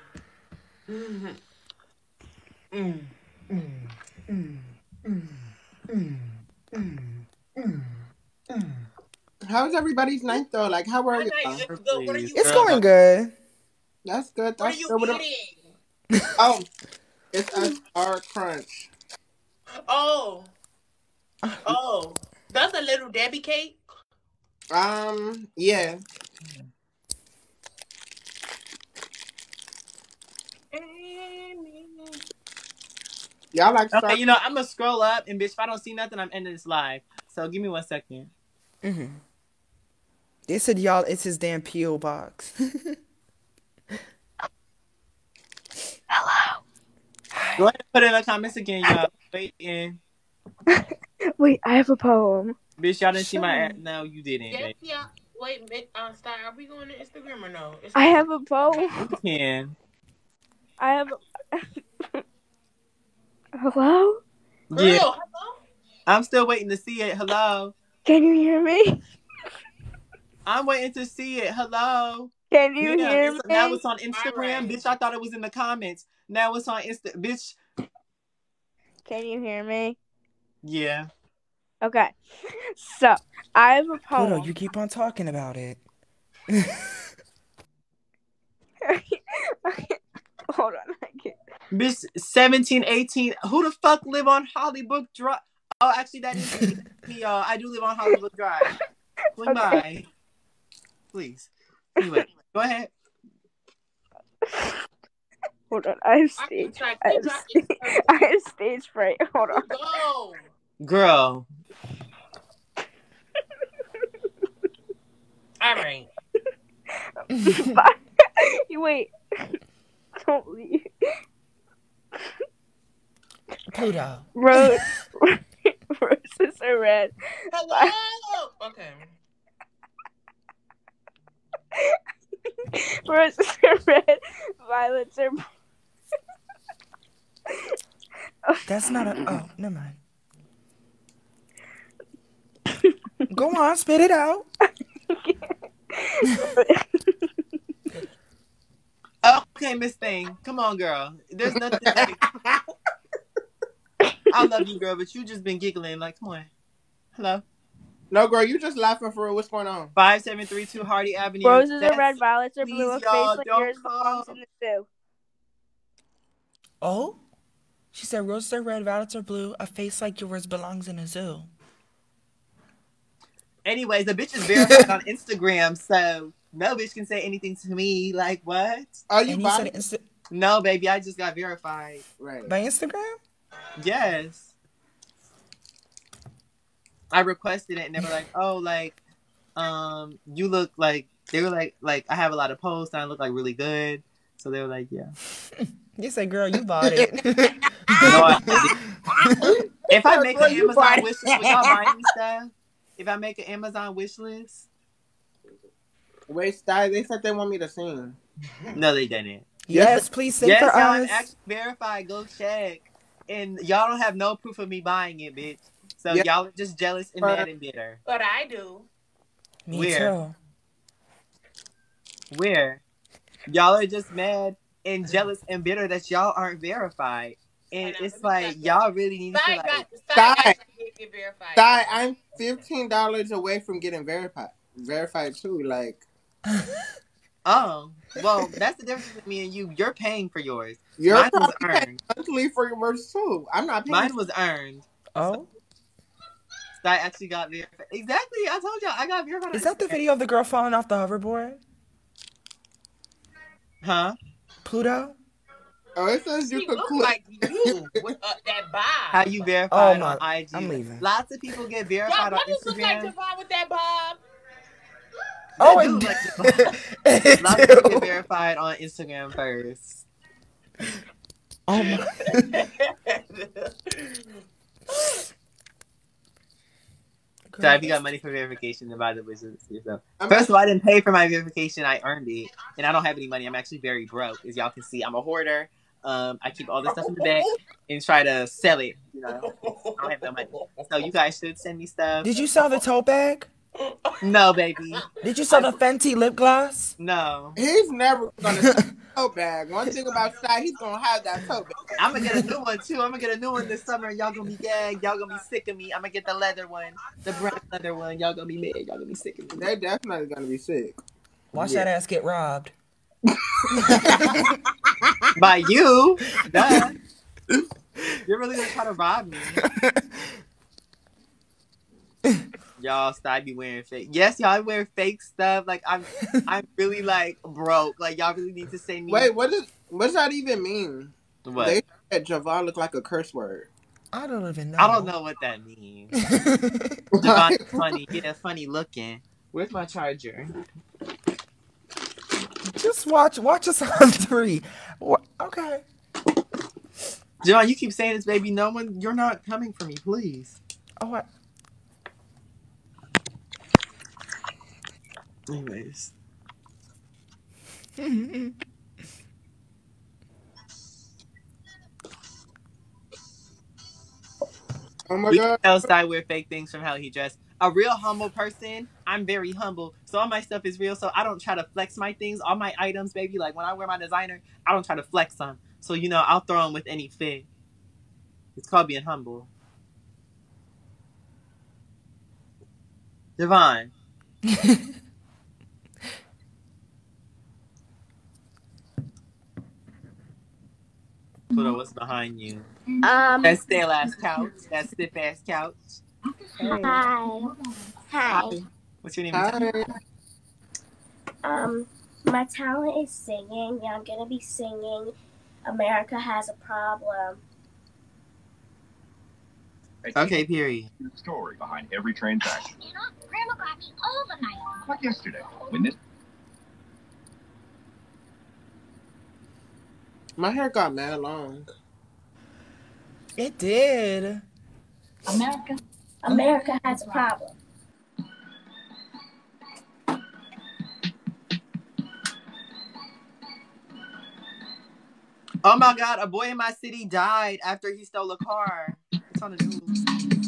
[SPEAKER 18] How's everybody's night though? Like, how are you?
[SPEAKER 12] It's going good.
[SPEAKER 18] That's good.
[SPEAKER 9] What are
[SPEAKER 18] That's
[SPEAKER 9] you
[SPEAKER 18] good.
[SPEAKER 9] eating?
[SPEAKER 18] Oh, it's SR Crunch.
[SPEAKER 9] Oh, that's a little Debbie cake.
[SPEAKER 18] Yeah. Y'all like?
[SPEAKER 3] Okay, you know I'm gonna scroll up and bitch. If I don't see nothing, I'm ending this live. So give me 1 second.
[SPEAKER 12] They said y'all, it's his damn P.O. box.
[SPEAKER 5] Hello.
[SPEAKER 3] Go ahead and put it in the comments again, y'all. Waiting.
[SPEAKER 19] Wait, I have a poem.
[SPEAKER 3] Bitch, y'all didn't see my ad. No, you didn't.
[SPEAKER 9] Yes, yeah. Wait, Star, are we going to Instagram or no?
[SPEAKER 19] I have a poem.
[SPEAKER 3] You can.
[SPEAKER 19] I have. Hello?
[SPEAKER 3] Yeah. Hello? I'm still waiting to see it. Hello?
[SPEAKER 19] Can you hear me?
[SPEAKER 3] I'm waiting to see it. Hello?
[SPEAKER 19] Can you hear me?
[SPEAKER 3] Now it's on Instagram. Right. Bitch, I thought it was in the comments. Now it's on Insta. Bitch.
[SPEAKER 19] Can you hear me?
[SPEAKER 3] Yeah.
[SPEAKER 19] Okay. So, I have a poem.
[SPEAKER 12] Pluto, you keep on talking about it.
[SPEAKER 19] Okay. Hold on.
[SPEAKER 3] Bitch, 17, 18. Who the fuck live on Hollybrook Drive? Oh, actually, that is me, y'all. I do live on Hollywood Drive. Swing by. Please. Anyway, go ahead.
[SPEAKER 6] Hold on, I have stage fright. Hold on.
[SPEAKER 9] Go.
[SPEAKER 3] Girl.
[SPEAKER 9] All right.
[SPEAKER 6] You wait. Don't leave.
[SPEAKER 12] Pluto.
[SPEAKER 6] Roses are red.
[SPEAKER 9] Hello. Okay.
[SPEAKER 6] Roses are red. Violets are.
[SPEAKER 12] That's not a. Oh, never mind. Go on, spit it out.
[SPEAKER 3] Okay, Miss Thing. Come on, girl. There's nothing like... I love you, girl, but you just been giggling. Like, come on. Hello?
[SPEAKER 18] No, girl, you just laughing for real. What's going on?
[SPEAKER 3] 5732 Hardy Avenue.
[SPEAKER 6] Roses are red, violets are blue. A face like yours
[SPEAKER 3] come.
[SPEAKER 6] belongs in the zoo.
[SPEAKER 12] Oh? She said roses are red, violets are blue. A face like yours belongs in a zoo.
[SPEAKER 3] Anyways, the bitch is verified on Instagram, so no bitch can say anything to me. Like, what?
[SPEAKER 18] Are you buying?
[SPEAKER 3] No, baby, I just got verified.
[SPEAKER 18] Right.
[SPEAKER 12] By Instagram?
[SPEAKER 3] Yes. I requested it and they were like, oh, like, you look like, they were like, I have a lot of posts and I look like really good. So they were like, yeah.
[SPEAKER 12] You said, girl, you bought it.
[SPEAKER 3] If I make an Amazon wish list, will y'all buy me stuff? If I make an Amazon wish list?
[SPEAKER 18] Wait, Sty, they said they want me to sing.
[SPEAKER 3] No, they didn't.
[SPEAKER 12] Yes, please sing for
[SPEAKER 3] y'all,
[SPEAKER 12] us.
[SPEAKER 3] I'm actually verified. Go check. And y'all don't have no proof of me buying it, bitch. So y'all are just jealous and mad and bitter.
[SPEAKER 9] But I do.
[SPEAKER 12] Me too.
[SPEAKER 3] Where? Y'all are just mad and jealous and bitter that y'all aren't verified. And it's like, y'all really need to like...
[SPEAKER 18] Sty, I'm $15 away from getting verified too, like...
[SPEAKER 3] Oh, well, that's the difference between me and you. You're paying for yours.
[SPEAKER 18] You're
[SPEAKER 3] Mine was earned.
[SPEAKER 18] Monthly for yours too. I'm not paying.
[SPEAKER 3] Mine was earned.
[SPEAKER 12] Oh.
[SPEAKER 3] I actually got verified. Exactly. I told y'all I got verified.
[SPEAKER 12] Is that the video of the girl falling off the hoverboard?
[SPEAKER 3] Huh?
[SPEAKER 12] Pluto?
[SPEAKER 18] Oh, it says you could click.
[SPEAKER 9] Like you with that bob.
[SPEAKER 3] How you verified
[SPEAKER 12] on
[SPEAKER 3] IG?
[SPEAKER 12] I'm leaving.
[SPEAKER 3] Lots of people get verified on
[SPEAKER 9] What does look like
[SPEAKER 3] Instagram.
[SPEAKER 9] Javon with that bob?
[SPEAKER 12] Oh,
[SPEAKER 3] it
[SPEAKER 12] and
[SPEAKER 3] like lots of people get verified on Instagram first.
[SPEAKER 12] Oh my.
[SPEAKER 3] So if you got money for verification, then buy the business yourself. First of all, I didn't pay for my verification. I earned it. And I don't have any money. I'm actually very broke. As y'all can see, I'm a hoarder. I keep all this stuff in the back and try to sell it. You know, I don't have no money. So you guys should send me stuff.
[SPEAKER 12] Did you sell the tote bag?
[SPEAKER 3] No, baby.
[SPEAKER 12] Did you sell the Fenty lip gloss?
[SPEAKER 3] No.
[SPEAKER 18] He's never gonna sell a tote bag. One thing about Sty, he's gonna have that tote bag.
[SPEAKER 3] I'm gonna get a new one too. I'm gonna get a new one this summer and y'all gonna be gagged. Y'all gonna be sick of me. I'm gonna get the leather one. The brown leather one. Y'all gonna be mad. Y'all gonna be sick of me.
[SPEAKER 18] They're definitely gonna be sick.
[SPEAKER 12] Watch that ass get robbed.
[SPEAKER 3] By you? Duh. You're really gonna try to rob me. Y'all start be wearing fake. Yes, y'all wear fake stuff. Like I'm really like broke. Like y'all really need to say me.
[SPEAKER 18] Wait, what does that even mean?
[SPEAKER 3] What?
[SPEAKER 18] They said Javon looked like a curse word.
[SPEAKER 12] I don't even know.
[SPEAKER 3] I don't know what that means. Javon's funny. Yeah, funny looking. Where's my charger?
[SPEAKER 12] Just watch us on 3. Okay.
[SPEAKER 3] Javon, you keep saying this, baby. You're not coming for me, please.
[SPEAKER 12] Oh, what?
[SPEAKER 3] Anyways.
[SPEAKER 18] Oh my God.
[SPEAKER 3] Else I wear fake things from how he dressed. A real humble person, I'm very humble. So all my stuff is real. So I don't try to flex my things. All my items, baby, like when I wear my designer, I don't try to flex them. So, I'll throw them with any fit. It's called being humble. Javon. Pluto, what's behind you? That stale ass couch. That stiff ass couch.
[SPEAKER 21] Hi. Hi.
[SPEAKER 3] What's your name?
[SPEAKER 21] My talent is singing. Yeah, I'm gonna be singing America Has a Problem.
[SPEAKER 3] Okay, period.
[SPEAKER 1] The story behind every transaction.
[SPEAKER 21] You know, Grandma got me all the night.
[SPEAKER 1] Like yesterday, when this.
[SPEAKER 18] My hair got mad long.
[SPEAKER 2] It did.
[SPEAKER 21] America has a problem.
[SPEAKER 3] Oh my God, a boy in my city died after he stole a car. It's on the news.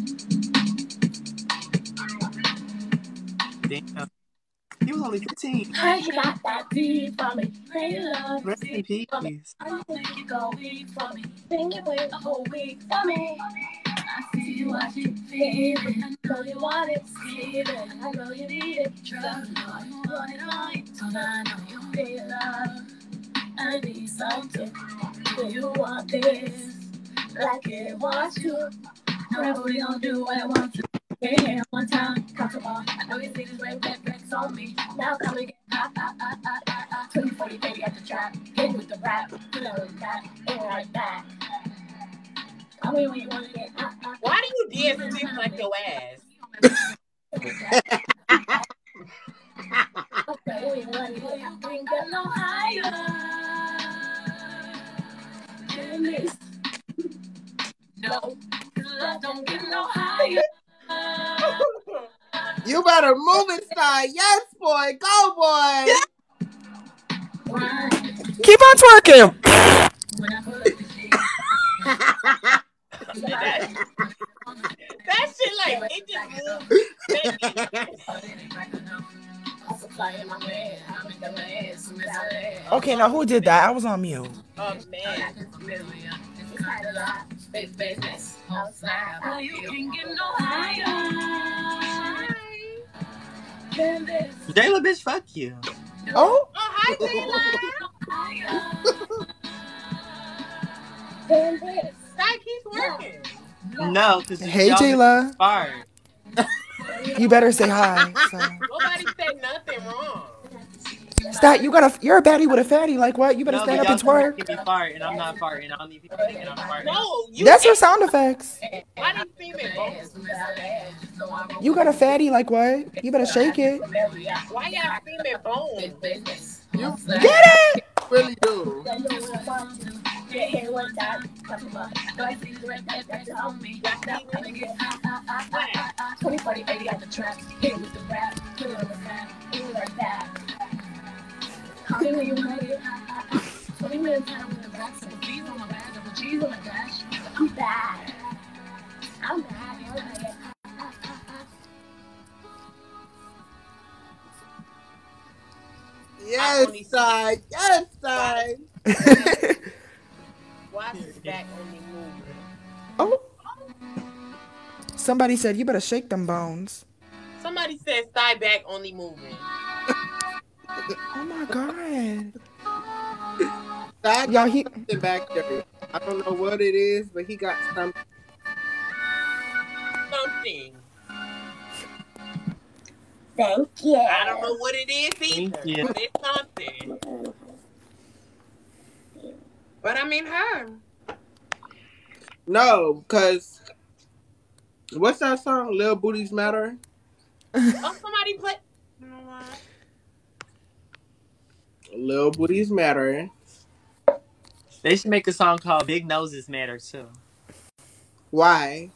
[SPEAKER 3] Damn. He was only 15.
[SPEAKER 21] Heard you got that beat for me. Pray love.
[SPEAKER 3] Rest in peace.
[SPEAKER 21] I think you go weak for me. Think you wait a whole week for me. I see you watching, feeling. I know you want it, feeling. I know you need it. Trust me, you want it all. So I know you feel love. I need something. Do you want this? Like it wants you. Whatever we gon' do what I want to. Yeah, one time, comfortable. I know you see this red flex on me. Now come and get hot. 2040 baby at the trap. Hit with the rap. You know that. Ain't right back. Call me when you want to get hot.
[SPEAKER 9] Why do you dance and like your ass?
[SPEAKER 21] Okay, we want to get no higher. No, love don't get no higher.
[SPEAKER 18] You better move it, Sty. Yes, boy. Go, boy.
[SPEAKER 12] Keep on twerking.
[SPEAKER 9] That shit like it just moved.
[SPEAKER 12] Okay, now who did that? I was on mute.
[SPEAKER 9] Oh man.
[SPEAKER 21] You can get no higher.
[SPEAKER 3] Jayla, bitch, fuck you.
[SPEAKER 12] Oh?
[SPEAKER 9] Hi,
[SPEAKER 21] Jayla.
[SPEAKER 9] Sky keeps working.
[SPEAKER 3] No, because
[SPEAKER 12] Hey, Jayla.
[SPEAKER 3] Fart.
[SPEAKER 12] You better say hi. So.
[SPEAKER 9] Nobody said nothing wrong.
[SPEAKER 12] Stat, you're a baddie with a fatty. Like what? You better stand up and twerk.
[SPEAKER 3] Give me fart, and I'm not farting. I don't need people thinking I'm farting.
[SPEAKER 9] No,
[SPEAKER 12] That's your sound effects.
[SPEAKER 9] Why do you female bones?
[SPEAKER 12] You got a fatty. Like what? You better shake it.
[SPEAKER 9] Why y'all female bones?
[SPEAKER 12] Get it?
[SPEAKER 18] Really do.
[SPEAKER 21] I'm bad. I'm bad.
[SPEAKER 18] Yes, Sty. Yes, Sty.
[SPEAKER 9] Why is back only moving?
[SPEAKER 12] Oh. Somebody said you better shake them bones.
[SPEAKER 9] Somebody said thigh back only moving.
[SPEAKER 12] Oh my God.
[SPEAKER 18] Sty
[SPEAKER 12] Y'all,
[SPEAKER 18] got something back there. I don't know what it is, but he got something.
[SPEAKER 21] Thank you.
[SPEAKER 9] I don't know what it is either, but it's something. But I mean her.
[SPEAKER 18] No, because what's that song? Lil Booties Matter?
[SPEAKER 9] Oh, somebody play. You know what?
[SPEAKER 18] Lil Booties Matter.
[SPEAKER 3] They should make a song called Big Noses Matter too.
[SPEAKER 18] Why?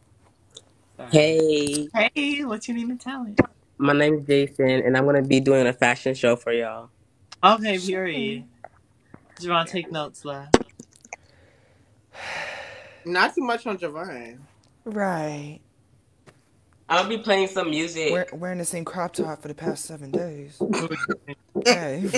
[SPEAKER 8] Hey.
[SPEAKER 3] Hey, what's your name and talent?
[SPEAKER 8] My name's Jason, and I'm going to be doing a fashion show for y'all.
[SPEAKER 3] Okay, period. Javon, take notes, love.
[SPEAKER 18] Not too much on Javon.
[SPEAKER 12] Right.
[SPEAKER 8] I'll be playing some music.
[SPEAKER 12] We're wearing the same crop top for the past 7 days. Hey.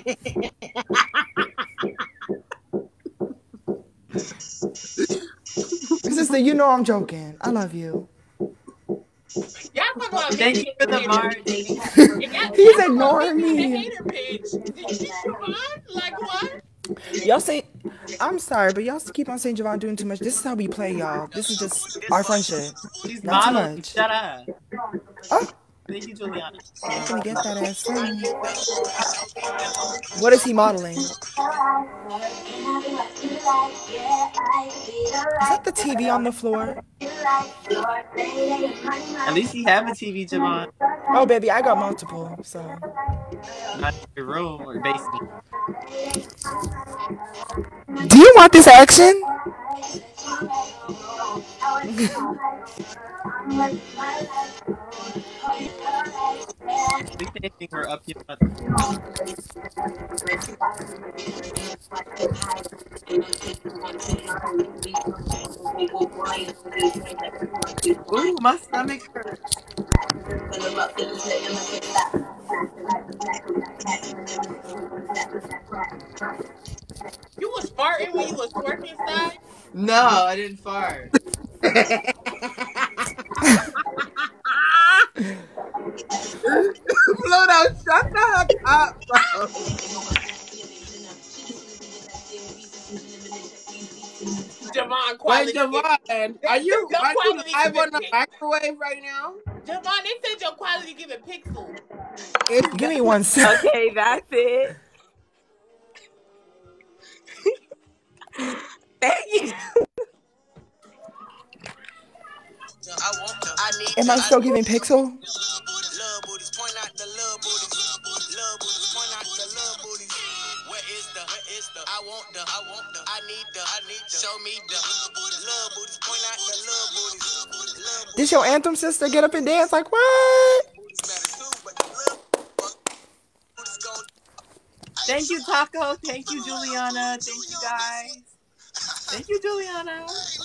[SPEAKER 12] Sister, you know I'm joking. I love you.
[SPEAKER 9] Y'all talk about
[SPEAKER 3] thank you for the Mars.
[SPEAKER 12] He's ignoring me.
[SPEAKER 9] Like what?
[SPEAKER 12] Y'all say I'm sorry, but y'all keep on saying Javon doing too much. This is how we play, y'all. This is just our friendship.
[SPEAKER 3] She's
[SPEAKER 12] Not too
[SPEAKER 3] modeling.
[SPEAKER 12] much.
[SPEAKER 3] Shut up.
[SPEAKER 12] Oh,
[SPEAKER 3] Thank you, Juliana.
[SPEAKER 12] I'm gonna get that ass soon. What is he modeling? Is that the TV on the floor?
[SPEAKER 3] At least he have a TV, Javon.
[SPEAKER 12] Oh, baby, I got multiple, so.
[SPEAKER 3] Not in your room or basement.
[SPEAKER 12] Do you want this action?
[SPEAKER 3] We can't finger up your mother. Ooh, my stomach hurts.
[SPEAKER 9] You was farting when you was twerking, side?
[SPEAKER 3] No, I didn't fart.
[SPEAKER 18] Pluto, shut the heck up, bro.
[SPEAKER 9] Javon,
[SPEAKER 18] Wait, Javon, are you live on the microwave right now?
[SPEAKER 9] Javon, they said your quality give it pixel.
[SPEAKER 12] Give me 1 second.
[SPEAKER 4] Okay, that's it. Thank you.
[SPEAKER 12] Am I still giving pixel? This your anthem, sister? Get up and dance like what?
[SPEAKER 3] Thank you, Taco. Thank you, Juliana. Thank you, guys. Thank you, Juliana.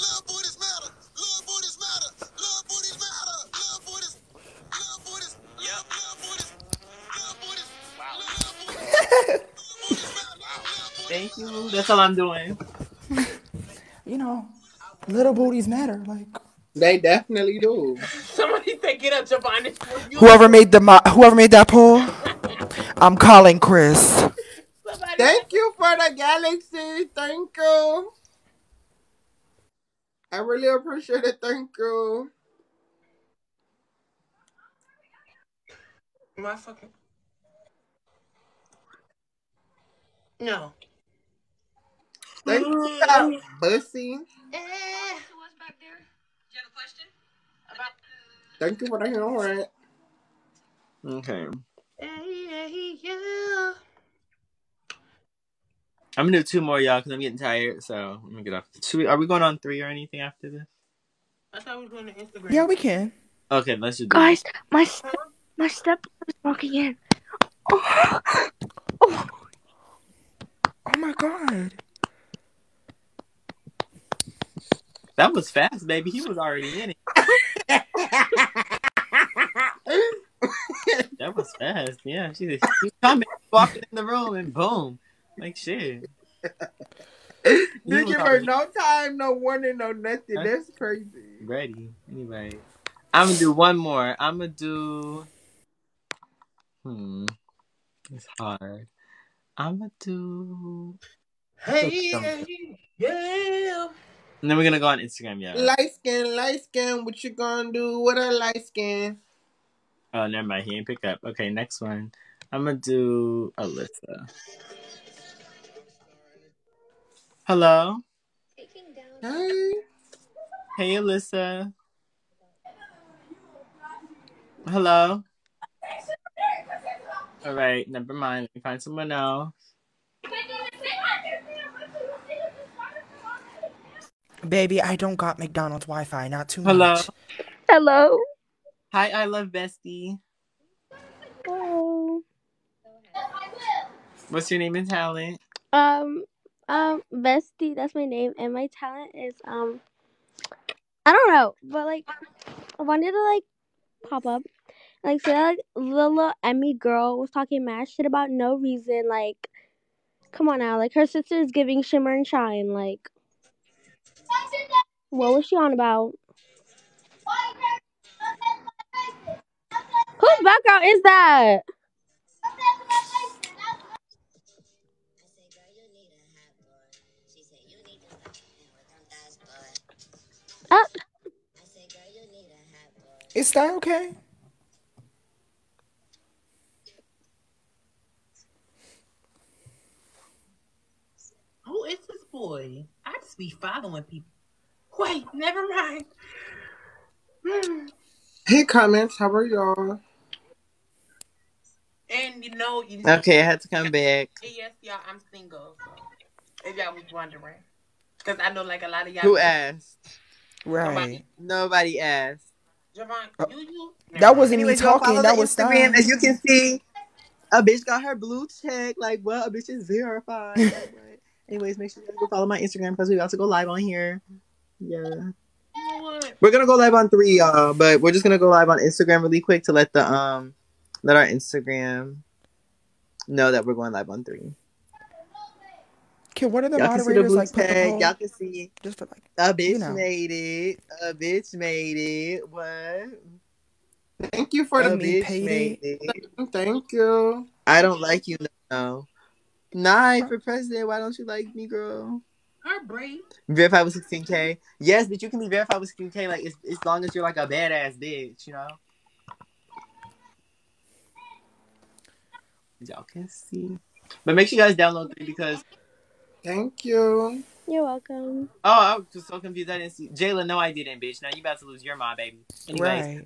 [SPEAKER 3] Thank you. That's all I'm doing.
[SPEAKER 12] You know, little booties matter. Like
[SPEAKER 18] they definitely do.
[SPEAKER 9] Somebody said, "Get up, Javon."
[SPEAKER 12] Whoever made that poll, I'm calling Chris.
[SPEAKER 18] Thank you for the galaxy. Thank you. I really appreciate it. Thank you.
[SPEAKER 9] My fucking no.
[SPEAKER 18] Thank you, Bussy. Thank you for the hand.
[SPEAKER 3] Okay.
[SPEAKER 9] Yeah.
[SPEAKER 3] I'm gonna do 2 more, y'all, because I'm getting tired. So let me get off. Are we going on 3 or anything after this?
[SPEAKER 9] I thought we were going to Instagram.
[SPEAKER 12] Yeah, we can.
[SPEAKER 3] Okay, let's just do
[SPEAKER 19] Guys, my step is walking in. Oh.
[SPEAKER 12] Oh my god.
[SPEAKER 3] That was fast, baby. He was already in it. That was fast. Yeah, she's coming, walking in the room, and boom, like shit.
[SPEAKER 18] Didn't give her no time, no warning, no nothing. That's crazy.
[SPEAKER 3] Ready. Anyway, I'm gonna do 1 more. I'm gonna do. It's hard. I'm gonna do.
[SPEAKER 9] Hey, yeah.
[SPEAKER 3] And then we're gonna go on Instagram, yeah.
[SPEAKER 18] Light skin. What you gonna do with a light skin?
[SPEAKER 3] Oh, never mind. He ain't pick up. Okay, next one. I'm gonna do Alyssa. Hello.
[SPEAKER 18] Hey.
[SPEAKER 3] Hey, Alyssa. Hello. All right, never mind. Let me find someone else.
[SPEAKER 12] Baby, I don't got McDonald's Wi-Fi. Not too
[SPEAKER 3] Hello.
[SPEAKER 12] much.
[SPEAKER 19] Hello.
[SPEAKER 3] Hi, I love Bestie.
[SPEAKER 19] Hello.
[SPEAKER 3] What's your name and talent?
[SPEAKER 21] Bestie, that's my name, and my talent is I don't know, but like I wanted to like pop up, like say like little Emmy girl was talking mad shit about no reason, like come on now, like her sister is giving shimmer and shine, like what was she on about? Whose background is that?
[SPEAKER 12] Is that okay?
[SPEAKER 9] Who is this boy? I just be following people. Wait, never mind.
[SPEAKER 18] Hey, comments. How are y'all?
[SPEAKER 9] And you know,
[SPEAKER 3] okay, I had to come back.
[SPEAKER 9] Yes, y'all, I'm single. So if y'all was wondering, because I know like a lot of y'all.
[SPEAKER 3] Who asked?
[SPEAKER 12] Right.
[SPEAKER 3] Nobody asked.
[SPEAKER 9] Javon, you?
[SPEAKER 12] That wasn't
[SPEAKER 3] Anyways,
[SPEAKER 12] me talking. That was
[SPEAKER 3] Instagram.
[SPEAKER 12] Stein.
[SPEAKER 3] As you can see, a bitch got her blue check. Like, what? A bitch is verified. Like, what? Anyways, make sure you guys go follow my Instagram because we about to go live on here. Yeah. We're gonna go live on 3, y'all, but we're just gonna go live on Instagram really quick to let our Instagram know that we're going live on 3.
[SPEAKER 12] Okay, what are the
[SPEAKER 3] y'all
[SPEAKER 12] moderators like? Put the poll?
[SPEAKER 3] Y'all can see
[SPEAKER 12] just for like
[SPEAKER 3] a bitch made it. A bitch made it. What?
[SPEAKER 18] Thank you for
[SPEAKER 3] a
[SPEAKER 18] the
[SPEAKER 3] bitch made it.
[SPEAKER 18] Thank you.
[SPEAKER 3] I don't like you no. Nah, for president, why don't you like me, girl?
[SPEAKER 9] Her brave.
[SPEAKER 3] Verified with 16K. Yes, but you can be verified with 16K like as long as you're like a badass bitch, you know? Y'all can see. But make sure you guys download 3 because
[SPEAKER 18] thank you.
[SPEAKER 21] You're welcome.
[SPEAKER 3] Oh, I was just so confused. I didn't see Jayla. No, I didn't, bitch. Now you about to lose your mind, baby. Anyways,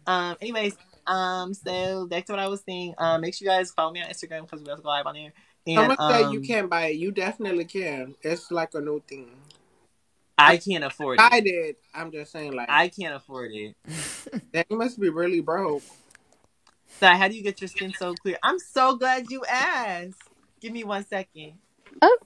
[SPEAKER 3] so that's what I was saying. Make sure you guys follow me on Instagram because we have to go live on there. And
[SPEAKER 18] someone said you can't buy it. You definitely can. It's like a new thing.
[SPEAKER 3] I can't afford it.
[SPEAKER 18] I did. I'm just saying, like
[SPEAKER 3] I can't afford it.
[SPEAKER 18] Then you must be really broke.
[SPEAKER 3] So how do you get your skin so clear? I'm so glad you asked. Give me 1 second.
[SPEAKER 21] Oh.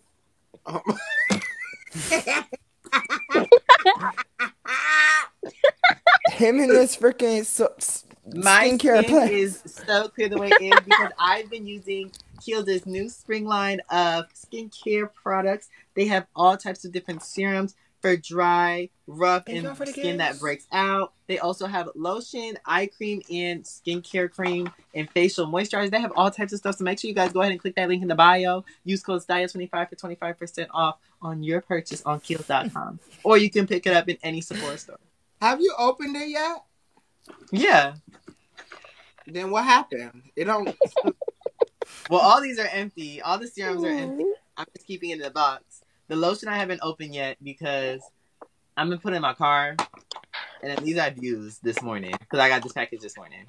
[SPEAKER 12] Him and this freaking
[SPEAKER 3] my
[SPEAKER 12] skincare
[SPEAKER 3] skin is so clear the way it is because I've been using Kiehl's new spring line of skincare products. They have all types of different serums for dry, rough, and skin that breaks out. They also have lotion, eye cream, and skincare cream, and facial moisturizer. They have all types of stuff. So make sure you guys go ahead and click that link in the bio. Use code STYLE25 for 25% off on your purchase on Kiehl's.com. Or you can pick it up in any Sephora store.
[SPEAKER 18] Have you opened it yet?
[SPEAKER 3] Yeah.
[SPEAKER 18] Then what happened? It don't.
[SPEAKER 3] Well, all these are empty. All the serums are empty. I'm just keeping it in the box. The lotion I haven't opened yet because I'm going to put it in my car. And these I've used this morning because I got this package this morning.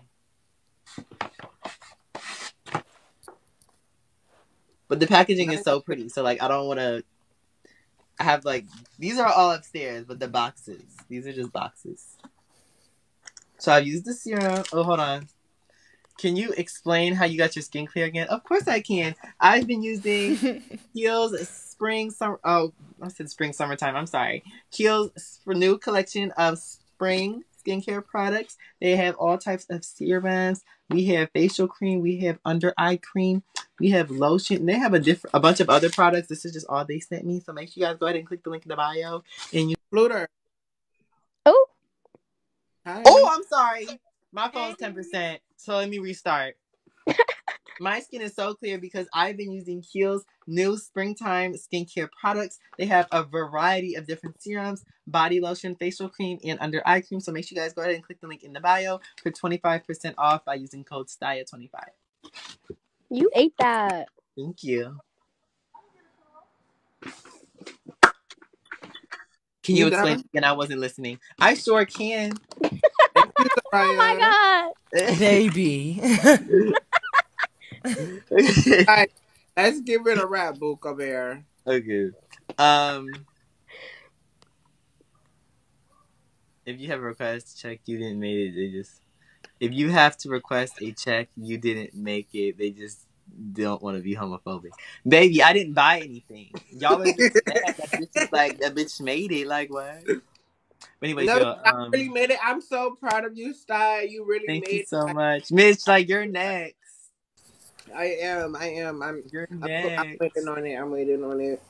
[SPEAKER 3] But the packaging is so pretty. So, like, I don't want to... I have, like... These are all upstairs, but the boxes. These are just boxes. So, I've used the serum. Oh, hold on. Can you explain how you got your skin clear again? Of course I can. I've been using Kiehl's summertime. I'm sorry. Kiehl's new collection of spring skincare products. They have all types of serums. We have facial cream. We have under eye cream. We have lotion. They have a bunch of other products. This is just all they sent me. So make sure you guys go ahead and click the link in the bio. And you
[SPEAKER 18] Fluter.
[SPEAKER 21] Oh.
[SPEAKER 18] Hi.
[SPEAKER 3] Oh, I'm sorry. My phone's 10%. So let me restart. My skin is so clear because I've been using Kiehl's new springtime skincare products. They have a variety of different serums, body lotion, facial cream, and under eye cream. So make sure you guys go ahead and click the link in the bio for 25% off by using code STYLE25.
[SPEAKER 21] You ate that.
[SPEAKER 3] Thank you. Can you explain again? I wasn't listening. I sure can.
[SPEAKER 21] Oh my god.
[SPEAKER 12] Baby.
[SPEAKER 18] Right, let's give it a wrap, Boo. Come here.
[SPEAKER 3] Okay. If you have a request check, you didn't make it. If you have to request a check, you didn't make it. They just don't want to be homophobic. Baby, I didn't buy anything. Y'all are just mad that bitch made it. Like what? But anyway,
[SPEAKER 18] no, I really made it. I'm so proud of you, Sty. You really
[SPEAKER 3] made it.
[SPEAKER 18] Thank
[SPEAKER 3] you so much. Mitch, like, you're next.
[SPEAKER 18] I am.
[SPEAKER 3] You're next.
[SPEAKER 18] I'm waiting on it.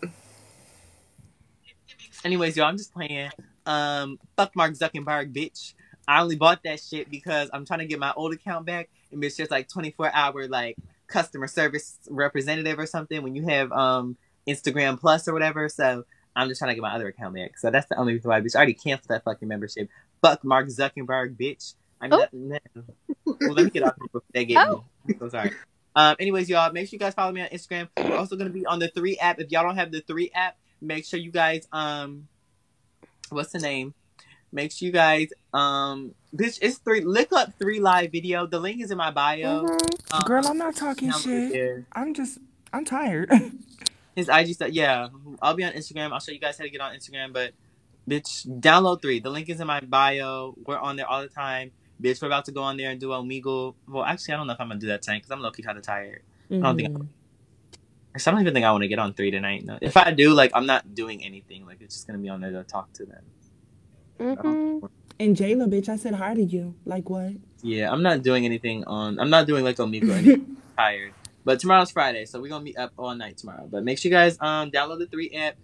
[SPEAKER 3] Anyways, y'all, I'm just playing. Fuck Mark Zuckerberg, bitch. I only bought that shit because I'm trying to get my old account back. And it's just like 24-hour, like, customer service representative or something when you have Instagram Plus or whatever. So I'm just trying to get my other account back. So that's the only reason why, bitch. I already canceled that fucking membership. Fuck Mark Zuckerberg, bitch. I'm not. No. Well, let me get off here before they get me. I'm so sorry. Anyways, y'all, make sure you guys follow me on Instagram. We're also gonna be on the 3 app. If y'all don't have the 3 app, make sure you guys what's the name? Make sure you guys bitch, it's 3. Look up 3 Live Video. The link is in my bio.
[SPEAKER 12] Girl, I'm not talking shit. I'm tired.
[SPEAKER 3] His IG stuff, yeah. I'll be on Instagram. I'll show you guys how to get on Instagram. But bitch, download 3. The link is in my bio. We're on there all the time. Bitch, we're about to go on there and do Omegle. Well, actually, I don't know if I'm gonna do that tonight because I'm low-key kind of tired. I don't even think I want to get on 3 tonight. No. If I do, like, I'm not doing anything. Like, it's just gonna be on there to talk to them.
[SPEAKER 12] And Jayla, bitch, I said hi to you. Like what?
[SPEAKER 3] Yeah, I'm not doing anything on. I'm not doing like Omegle or anything. I'm tired. But tomorrow's Friday, so we're gonna be up all night tomorrow. But make sure you guys download the 3 app.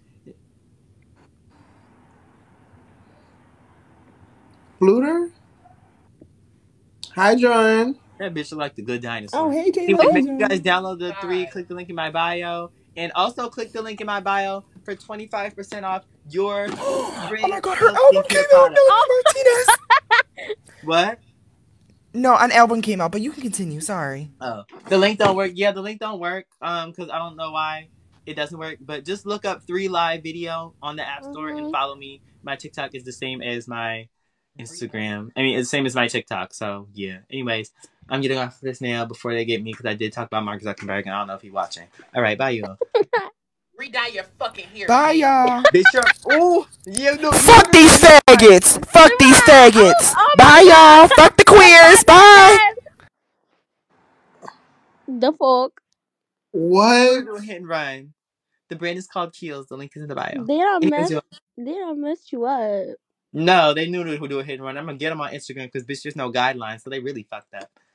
[SPEAKER 18] Fluter? Hi, John.
[SPEAKER 3] That bitch look like the good dinosaur.
[SPEAKER 12] Oh, hey, Jayla.
[SPEAKER 3] Anyway, make sure you guys download the 3. Click the link in my bio. And also click the link in my bio for 25% off your
[SPEAKER 12] Oh my god, her album came out. No, Martinez.
[SPEAKER 3] What?
[SPEAKER 12] No, an album came out, but you can continue. Sorry.
[SPEAKER 3] Oh, the link don't work. Yeah, the link don't work. Because I don't know why it doesn't work. But just look up 3 Live Video on the App Store and follow me. My TikTok is the same as my Instagram. I mean, it's the same as my TikTok. So yeah. Anyways, I'm getting off this now before they get me because I did talk about Mark Zuckerberg and I don't know if he's watching. All right, bye y'all.
[SPEAKER 9] Re-dye your fucking hair.
[SPEAKER 12] Bye y'all.
[SPEAKER 3] Bitch, oh, yeah, no,
[SPEAKER 12] fuck these faggots. Fuck these faggots. Bye y'all. Fuck the queers. Bye.
[SPEAKER 5] The fuck.
[SPEAKER 18] What?
[SPEAKER 3] Do a hit and run. The brand is called Kiehl's. The link is in the bio.
[SPEAKER 5] They don't
[SPEAKER 3] Anyways,
[SPEAKER 5] mess you up.
[SPEAKER 3] No, they knew who do a hit and run. I'm gonna get them on Instagram because bitch, there's no guidelines, so they really fucked up.